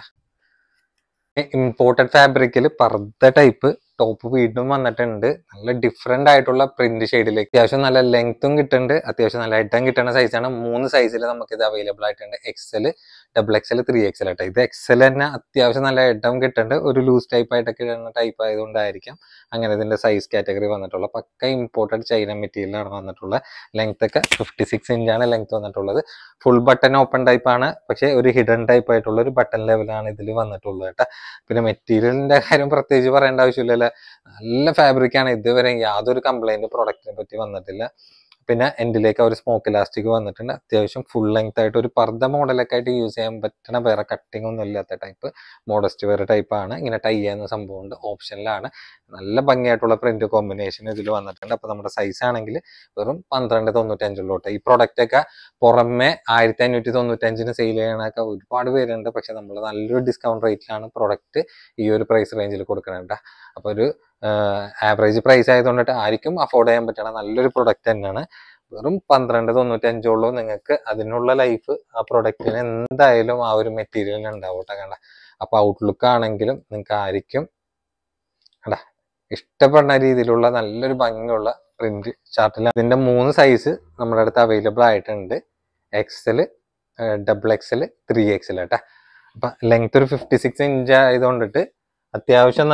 ഇമ്പോർട്ടഡ് ഫാബ്രിക്കിൽ പർദ്ദ ടൈപ്പ് ടോപ്പ് വീണ്ടും വന്നിട്ടുണ്ട്. നല്ല ഡിഫറെന്റ് ആയിട്ടുള്ള പ്രിന്റ് ഷെയ്ഡിലേക്ക് അത്യാവശ്യം നല്ല ലെങ്ത്തും കിട്ടുന്നുണ്ട്. അത്യാവശ്യം നല്ല ഇടം കിട്ടുന്ന സൈസാണ്. 3 സൈസിൽ നമുക്ക് ഇത് അവൈലബിൾ ആയിട്ടുണ്ട്. XL, XXL, 3XL ആയിട്ട്. ഇത് XL തന്നെ അത്യാവശ്യം നല്ല ഇടം കിട്ടുന്നുണ്ട്. ഒരു ലൂസ് ടൈപ്പ് ആയിട്ടൊക്കെ ഇടുന്ന ടൈപ്പ് ആയതുകൊണ്ടായിരിക്കാം അങ്ങനെ ഇതിന്റെ സൈസ് കാറ്റഗറി വന്നിട്ടുള്ളത്. പക്ക ഇമ്പോർട്ടഡ് ചൈന മെറ്റീരിയലാണ് വന്നിട്ടുള്ളത്. ലെങ്ത് ഒക്കെ 56 ഇഞ്ചാണ് ലെങ്ത് വന്നിട്ടുള്ളത്. ഫുൾ ബട്ടൺ ഓപ്പൺ ടൈപ്പ് ആണ്, പക്ഷേ ഒരു ഹിഡൻ ടൈപ്പ് ആയിട്ടുള്ള ഒരു ബട്ടൺ ലെവലാണ് ഇതിൽ വന്നിട്ടുള്ളത് കേട്ടോ. പിന്നെ മെറ്റീരിയലിന്റെ കാര്യം പ്രത്യേകിച്ച് പറയേണ്ട ആവശ്യമില്ല. നല്ല ഫാബ്രിക് ആണ്. ഇതുവരെ യാതൊരു കംപ്ലൈന്റ് പ്രൊഡക്റ്റിനെ പറ്റി വന്നിട്ടില്ല. പിന്നെ എൻഡിലേക്ക് ഒരു സ്മോക്ക് ഇലാസ്റ്റിക് വന്നിട്ടുണ്ട്. അത്യാവശ്യം ഫുൾ ലെങ്ത് ആയിട്ട് ഒരു പർദ്ദ മോഡലൊക്കെ ആയിട്ട് യൂസ് ചെയ്യാൻ പറ്റണ, വേറെ കട്ടിംഗ് ഒന്നും ഇല്ലാത്ത ടൈപ്പ് മോഡസ്റ്റ് വെയർ ടൈപ്പ് ആണ്. ഇങ്ങനെ ടൈ ചെയ്യുന്ന സംഭവമുണ്ട്. ഓപ്ഷനിലാണ്. നല്ല ഭംഗിയായിട്ടുള്ള പ്രിന്റ് കോമ്പിനേഷൻ ഇതിൽ വന്നിട്ടുണ്ട്. അപ്പൊ നമ്മുടെ സൈസ് ആണെങ്കിൽ വെറും 12.95 ഉള്ളൂട്ടെ. ഈ പ്രൊഡക്റ്റ് ഒക്കെ പുറമെ 1595 സെയിൽ ചെയ്യണൊക്കെ ഒരുപാട് പേരുണ്ട്. പക്ഷെ നമ്മൾ നല്ലൊരു ഡിസ്കൗണ്ട് റേറ്റിലാണ് പ്രൊഡക്റ്റ് ഈ ഒരു പ്രൈസ് റേഞ്ചിൽ കൊടുക്കുന്നുണ്ട്. അപ്പൊ ഒരു ആവറേജ് പ്രൈസ് ആയതുകൊണ്ടിട്ട് ആർക്കും അഫോർഡ് ചെയ്യാൻ പറ്റണ നല്ലൊരു പ്രൊഡക്റ്റ് തന്നെയാണ്. വെറും 12.95 ഉള്ളൂ. നിങ്ങൾക്ക് അതിനുള്ള ലൈഫ് ആ പ്രൊഡക്റ്റിന് എന്തായാലും ആ ഒരു മെറ്റീരിയലിന് ഉണ്ടാവും കേട്ടോ. കണ്ട, അപ്പൊ ഔട്ട്ലുക്ക് ആണെങ്കിലും നിങ്ങൾക്ക് ആയിരിക്കും കണ്ട ഇഷ്ടപ്പെടുന്ന രീതിയിലുള്ള നല്ലൊരു ഭംഗിയുള്ള പ്രിന്റ് ചാർട്ടിൽ. ഇതിന്റെ 3 സൈസ് നമ്മുടെ അടുത്ത് അവൈലബിൾ ആയിട്ടുണ്ട്. XL, XXL, 3XL കേട്ടോ. അപ്പൊ ലെങ്ത് ഒരു 56 ഇഞ്ച് ആയതുകൊണ്ടിട്ട് അത്യാവശ്യം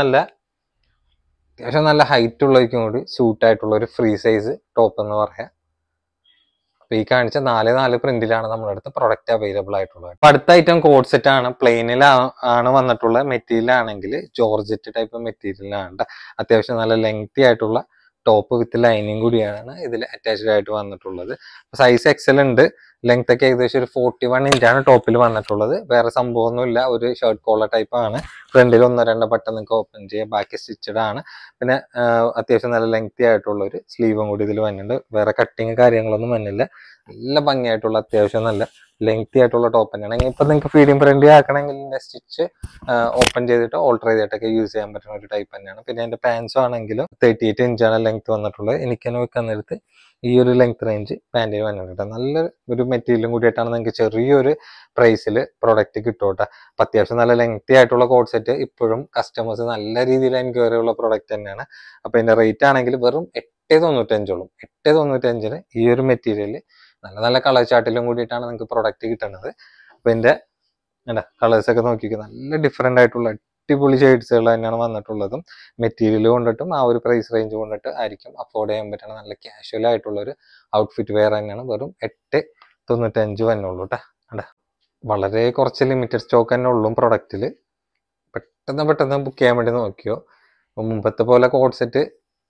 നല്ല ഹൈറ്റ് ഉള്ളവർക്കും കൂടി സൂട്ട് ആയിട്ടുള്ള ഒരു ഫ്രീ സൈസ് ടോപ്പ് എന്ന് പറയാം. അപ്പൊ ഈ കാണിച്ച 4 പ്രിന്റിലാണ് നമ്മുടെ അടുത്ത് പ്രൊഡക്റ്റ് അവൈലബിൾ ആയിട്ടുള്ളത്. അപ്പൊ അടുത്ത ഐറ്റം കോഡ് സെറ്റ് ആണ്. പ്ലെയിനിലാണ് വന്നിട്ടുള്ള മെറ്റീരിയൽ ആണെങ്കിൽ ജോർജറ്റ് ടൈപ്പ് മെറ്റീരിയലാണ്. അത്യാവശ്യം നല്ല ലെങ്തി ആയിട്ടുള്ള ടോപ്പ് വിത്ത് ലൈനിങ് കൂടിയാണ് ഇതിൽ അറ്റാച്ച്ഡ് ആയിട്ട് വന്നിട്ടുള്ളത്. സൈസ് XL ഉണ്ട്. ലെങ്ത് ഒക്കെ ഏകദേശം ഒരു 41 ഇഞ്ചാണ് ടോപ്പിൽ വന്നിട്ടുള്ളത്. വേറെ സംഭവമൊന്നുമില്ല. ഒരു ഷർട്ട് കോളർ ടൈപ്പ് ആണ്. ഫ്രണ്ടിൽ 1-2 ബട്ടൺ നിങ്ങൾക്ക് ഓപ്പൺ ചെയ്യാം. ബാക്കി സ്റ്റിച്ചഡ് ആണ്. പിന്നെ അത്യാവശ്യം നല്ല ലെങ്തി ആയിട്ടുള്ള ഒരു സ്ലീവും കൂടി ഇതിൽ വന്നിട്ടുണ്ട്. വേറെ കട്ടിങ് കാര്യങ്ങളൊന്നും വന്നില്ല. നല്ല ഭംഗിയായിട്ടുള്ള അത്യാവശ്യം നല്ല ലെങ്തി ആയിട്ടുള്ള ടോപ്പ് തന്നെയാണ്. ഇനിയിപ്പോൾ നിങ്ങൾക്ക് ഫീഡിങ് ഫ്രണ്ട്ലി ആക്കണമെങ്കിൽ ഇതിന്റെ സ്റ്റിച്ച് ഓപ്പൺ ചെയ്തിട്ട് ഓൾട്ടർ ചെയ്തിട്ടൊക്കെ യൂസ് ചെയ്യാൻ പറ്റുന്ന ഒരു ടൈപ്പ് തന്നെയാണ്. പിന്നെ അതിന്റെ പാൻസും ആണെങ്കിലും 38 ഇഞ്ചാണ് ലെങ്ത് വന്നിട്ടുള്ളത്. എനിക്ക് തന്നെ വെക്കുന്നിടത്ത് ഈ ഒരു ലെങ്ത് റേഞ്ച് പാൻറ്റിന് വന്നിട്ടുണ്ട്. നല്ല ഒരു മെറ്റീരിയലും കൂടിയിട്ടാണ് നിങ്ങൾക്ക് ചെറിയൊരു പ്രൈസിൽ പ്രൊഡക്റ്റ് കിട്ടും. അപ്പം അത്യാവശ്യം നല്ല ലെങ്തി ആയിട്ടുള്ള കോഡ് സെറ്റ് ഇപ്പോഴും കസ്റ്റമേഴ്സ് നല്ല രീതിയിൽ എൻക്വയറി ഉള്ള പ്രൊഡക്റ്റ് തന്നെയാണ്. അപ്പം ഇതിന്റെ റേറ്റ് ആണെങ്കിൽ വെറും 8.95 ഉള്ളൂ. 8.95 ഈ ഒരു മെറ്റീരിയൽ നല്ല കളർ ചാർട്ടിലും കൂടിയിട്ടാണ് നിങ്ങൾക്ക് പ്രൊഡക്റ്റ് കിട്ടുന്നത്. അപ്പൊ ഇതിന്റെ കളേഴ്സ് ഒക്കെ നോക്കിക്കുക. നല്ല ഡിഫറെന്റ് ആയിട്ടുള്ള അടിപൊളി ഷെയ്ഡ്സുകൾ തന്നെയാണ് വന്നിട്ടുള്ളതും. മെറ്റീരിയൽ കൊണ്ടിട്ടും ആ ഒരു പ്രൈസ് റേഞ്ച് കൊണ്ടിട്ട് ആയിരിക്കും അഫോർഡ് ചെയ്യാൻ പറ്റുന്ന നല്ല കാഷ്വൽ ആയിട്ടുള്ള ഒരു ഔട്ട്ഫിറ്റ് വെയർ തന്നെയാണ്. വെറും 8.95 വന്നുള്ളൂ കേട്ടോ. വളരെ കുറച്ച് ലിമിറ്റഡ് സ്റ്റോക്ക് തന്നെ ഉള്ളൂ പ്രൊഡക്റ്റിൽ. പെട്ടെന്ന് ബുക്ക് ചെയ്യാൻ വേണ്ടി നോക്കിയോ. മുമ്പത്തെ പോലെ കോഡ് സെറ്റ്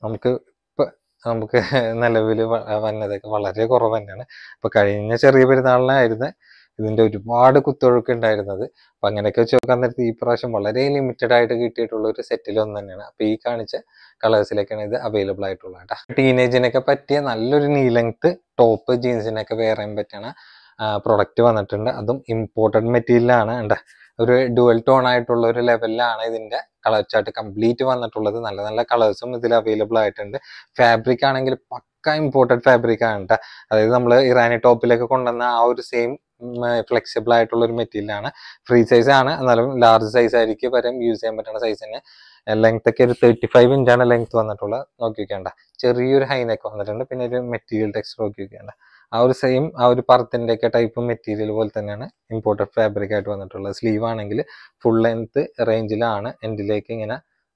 നമുക്ക് നിലവിൽ വന്നതൊക്കെ വളരെ കുറവ് തന്നെയാണ്. അപ്പൊ കഴിഞ്ഞ ചെറിയ പെരുന്നാളിനായിരുന്നു ഇതിന്റെ ഒരുപാട് കുത്തൊഴുക്ക് ഉണ്ടായിരുന്നത്. അപ്പൊ അങ്ങനെയൊക്കെ വെച്ച് നോക്കാൻ നേരത്തെ ഈ പ്രാവശ്യം വളരെ ലിമിറ്റഡ് ആയിട്ട് കിട്ടിയിട്ടുള്ള ഒരു സെറ്റിൽ ഒന്ന് തന്നെയാണ്. അപ്പൊ ഈ കാണിച്ച കളേഴ്സിലേക്കാണ് ഇത് അവൈലബിൾ ആയിട്ടുള്ളത് കേട്ടോ. ടീനേജിനൊക്കെ പറ്റിയ നല്ലൊരു നീ ലെങ്ത് ടോപ്പ് ജീൻസിനൊക്കെ വെയർ ചെയ്യാൻ പറ്റണ പ്രൊഡക്റ്റ് വന്നിട്ടുണ്ട്. അതും ഇമ്പോർട്ടഡ് മെറ്റീരിയലാണ്. ഒരു ഡുവൽ ടോൺ ആയിട്ടുള്ള ഒരു ലെവലിലാണ് ഇതിന്റെ കളർ ചാർട്ട് കംപ്ലീറ്റ് വന്നിട്ടുള്ളത്. നല്ല കളേഴ്സും ഇതിൽ അവൈലബിൾ ആയിട്ടുണ്ട്. ഫാബ്രിക് ആണെങ്കിൽ പക്ക ഇമ്പോർട്ടഡ് ഫാബ്രിക് ആണ് കേട്ടോ. അതായത് നമ്മൾ ഇറാനി ടോപ്പിലേക്ക് കൊണ്ടുവന്ന ആ ഒരു സെയിം ഫ്ലെക്സിബിൾ ആയിട്ടുള്ള ഒരു മെറ്റീരിയൽ ആണ്. ഫ്രീ സൈസ് ആണ്, എന്നാലും ലാർജ് സൈസ് ആയിരിക്കും വരെ യൂസ് ചെയ്യാൻ പറ്റുന്ന സൈസ് തന്നെ. ലെങ്ത് ഒക്കെ ഒരു 35 ഇഞ്ചാണ് ലെങ്ത് വന്നിട്ടുള്ളത്. നോക്കി വെക്കേണ്ട ചെറിയൊരു ഹൈനെക്ക് വന്നിട്ടുണ്ട്. പിന്നെ ഒരു മെറ്റീരിയൽ ടെക്സ്ചർ നോക്കി വെക്കേണ്ട ആ ഒരു സെയിം ആ ഒരു പർത്തിന്റെ ഒക്കെ ടൈപ്പ് മെറ്റീരിയൽ പോലെ തന്നെയാണ് ഇമ്പോർട്ടഡ് ഫാബ്രിക് ആയിട്ട് വന്നിട്ടുള്ളത്. സ്ലീവ് ആണെങ്കിൽ ഫുൾ ലെങ്ത് റേഞ്ചിലാണ് എൻഡിലേക്ക് ഇങ്ങനെ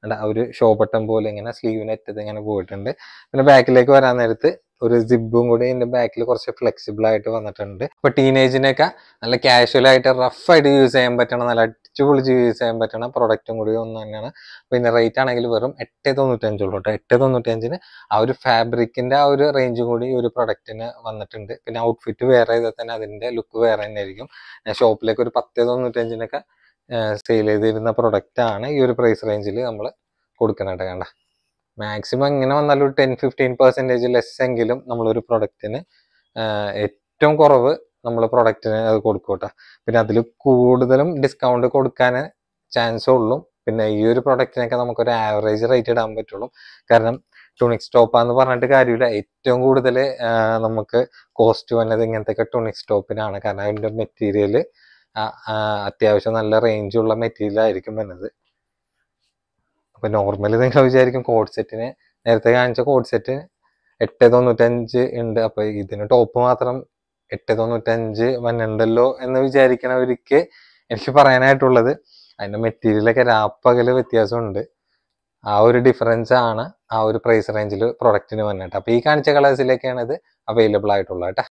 ആ ഒരു ഷോ ബട്ടൺ പോലെ ഇങ്ങനെ സ്ലീവിന് അറ്റത്ത് ഇങ്ങനെ പോയിട്ടുണ്ട്. പിന്നെ ബാക്കിലേക്ക് വരാൻ നേരത്ത് ഒരു സിബും കൂടി ഇതിന്റെ ബാക്കിൽ കുറച്ച് ഫ്ലെക്സിബിൾ ആയിട്ട് വന്നിട്ടുണ്ട്. അപ്പൊ ടീനേജിനൊക്കെ നല്ല കാഷ്വൽ ആയിട്ട് റഫ് ആയിട്ട് യൂസ് ചെയ്യാൻ പറ്റണം, നല്ല അടിച്ചുപൊളിച്ച് യൂസ് ചെയ്യാൻ പറ്റണം പ്രൊഡക്റ്റും കൂടി ഒന്ന് തന്നെയാണ്. പിന്നെ റേറ്റ് ആണെങ്കിൽ വെറും 895 ഉള്ളൂ കേട്ടോ. 895 ആ ഒരു ഫാബ്രിക്കിന്റെ ആ ഒരു റേഞ്ചും കൂടി ഈ ഒരു പ്രൊഡക്റ്റിന് വന്നിട്ടുണ്ട്. പിന്നെ ഔട്ട്ഫിറ്റ് വേറെ ചെയ്താൽ തന്നെ അതിന്റെ ലുക്ക് വേറെ തന്നെ ആയിരിക്കും. ഞാൻ ഷോപ്പിലേക്ക് ഒരു 1095 സെയിൽ ചെയ്തിരുന്ന പ്രൊഡക്റ്റ് ആണ് ഈ ഒരു പ്രൈസ് റേഞ്ചിൽ നമ്മൾ കൊടുക്കുന്നുണ്ട്. കണ്ട മാക്സിമം ഇങ്ങനെ വന്നാലും ഒരു 10-15% ലെസ് എങ്കിലും നമ്മളൊരു പ്രൊഡക്റ്റിന് ഏറ്റവും കുറവ് നമ്മൾ പ്രൊഡക്റ്റിന് അത് കൊടുക്കും കേട്ടോ. പിന്നെ അതിൽ കൂടുതലും ഡിസ്കൗണ്ട് കൊടുക്കാൻ ചാൻസ് ഉള്ളൂ. പിന്നെ ഈ ഒരു പ്രൊഡക്റ്റിനൊക്കെ നമുക്കൊരു ആവറേജ് റേറ്റ് ഇടാൻ പറ്റുള്ളൂ. കാരണം ടൂണിക് സ്റ്റോപ്പാന്ന് പറഞ്ഞിട്ട് കാര്യമില്ല, ഏറ്റവും കൂടുതൽ നമുക്ക് കോസ്റ്റ് വന്നത് ഇങ്ങനത്തെ ടൂണിക് സ്റ്റോപ്പിനാണ്. കാരണം അതിൻ്റെ മെറ്റീരിയൽ അത്യാവശ്യം നല്ല റേഞ്ചുള്ള മെറ്റീരിയൽ ആയിരിക്കും വരുന്നത്. അപ്പൊ നോർമലി നിങ്ങൾ വിചാരിക്കും കോഡ് സെറ്റിന്, നേരത്തെ കാണിച്ച കോഡ് സെറ്റ് 895 ഉണ്ട്, അപ്പൊ ഇതിന് ടോപ്പ് മാത്രം 895 വന്നിട്ടുണ്ടല്ലോ എന്ന് വിചാരിക്കണവർക്ക് എനിക്ക് പറയാനായിട്ടുള്ളത് അതിന്റെ മെറ്റീരിയലൊക്കെ രാപ്പകല് വ്യത്യാസമുണ്ട്. ആ ഒരു ഡിഫറൻസ് ആണ് ആ ഒരു പ്രൈസ് റേഞ്ചിൽ പ്രൊഡക്റ്റിന് വന്നിട്ട്. അപ്പൊ ഈ കാണിച്ച കളേഴ്സിലേക്കാണ് ഇത് അവൈലബിൾ ആയിട്ടുള്ളത് കേട്ടോ.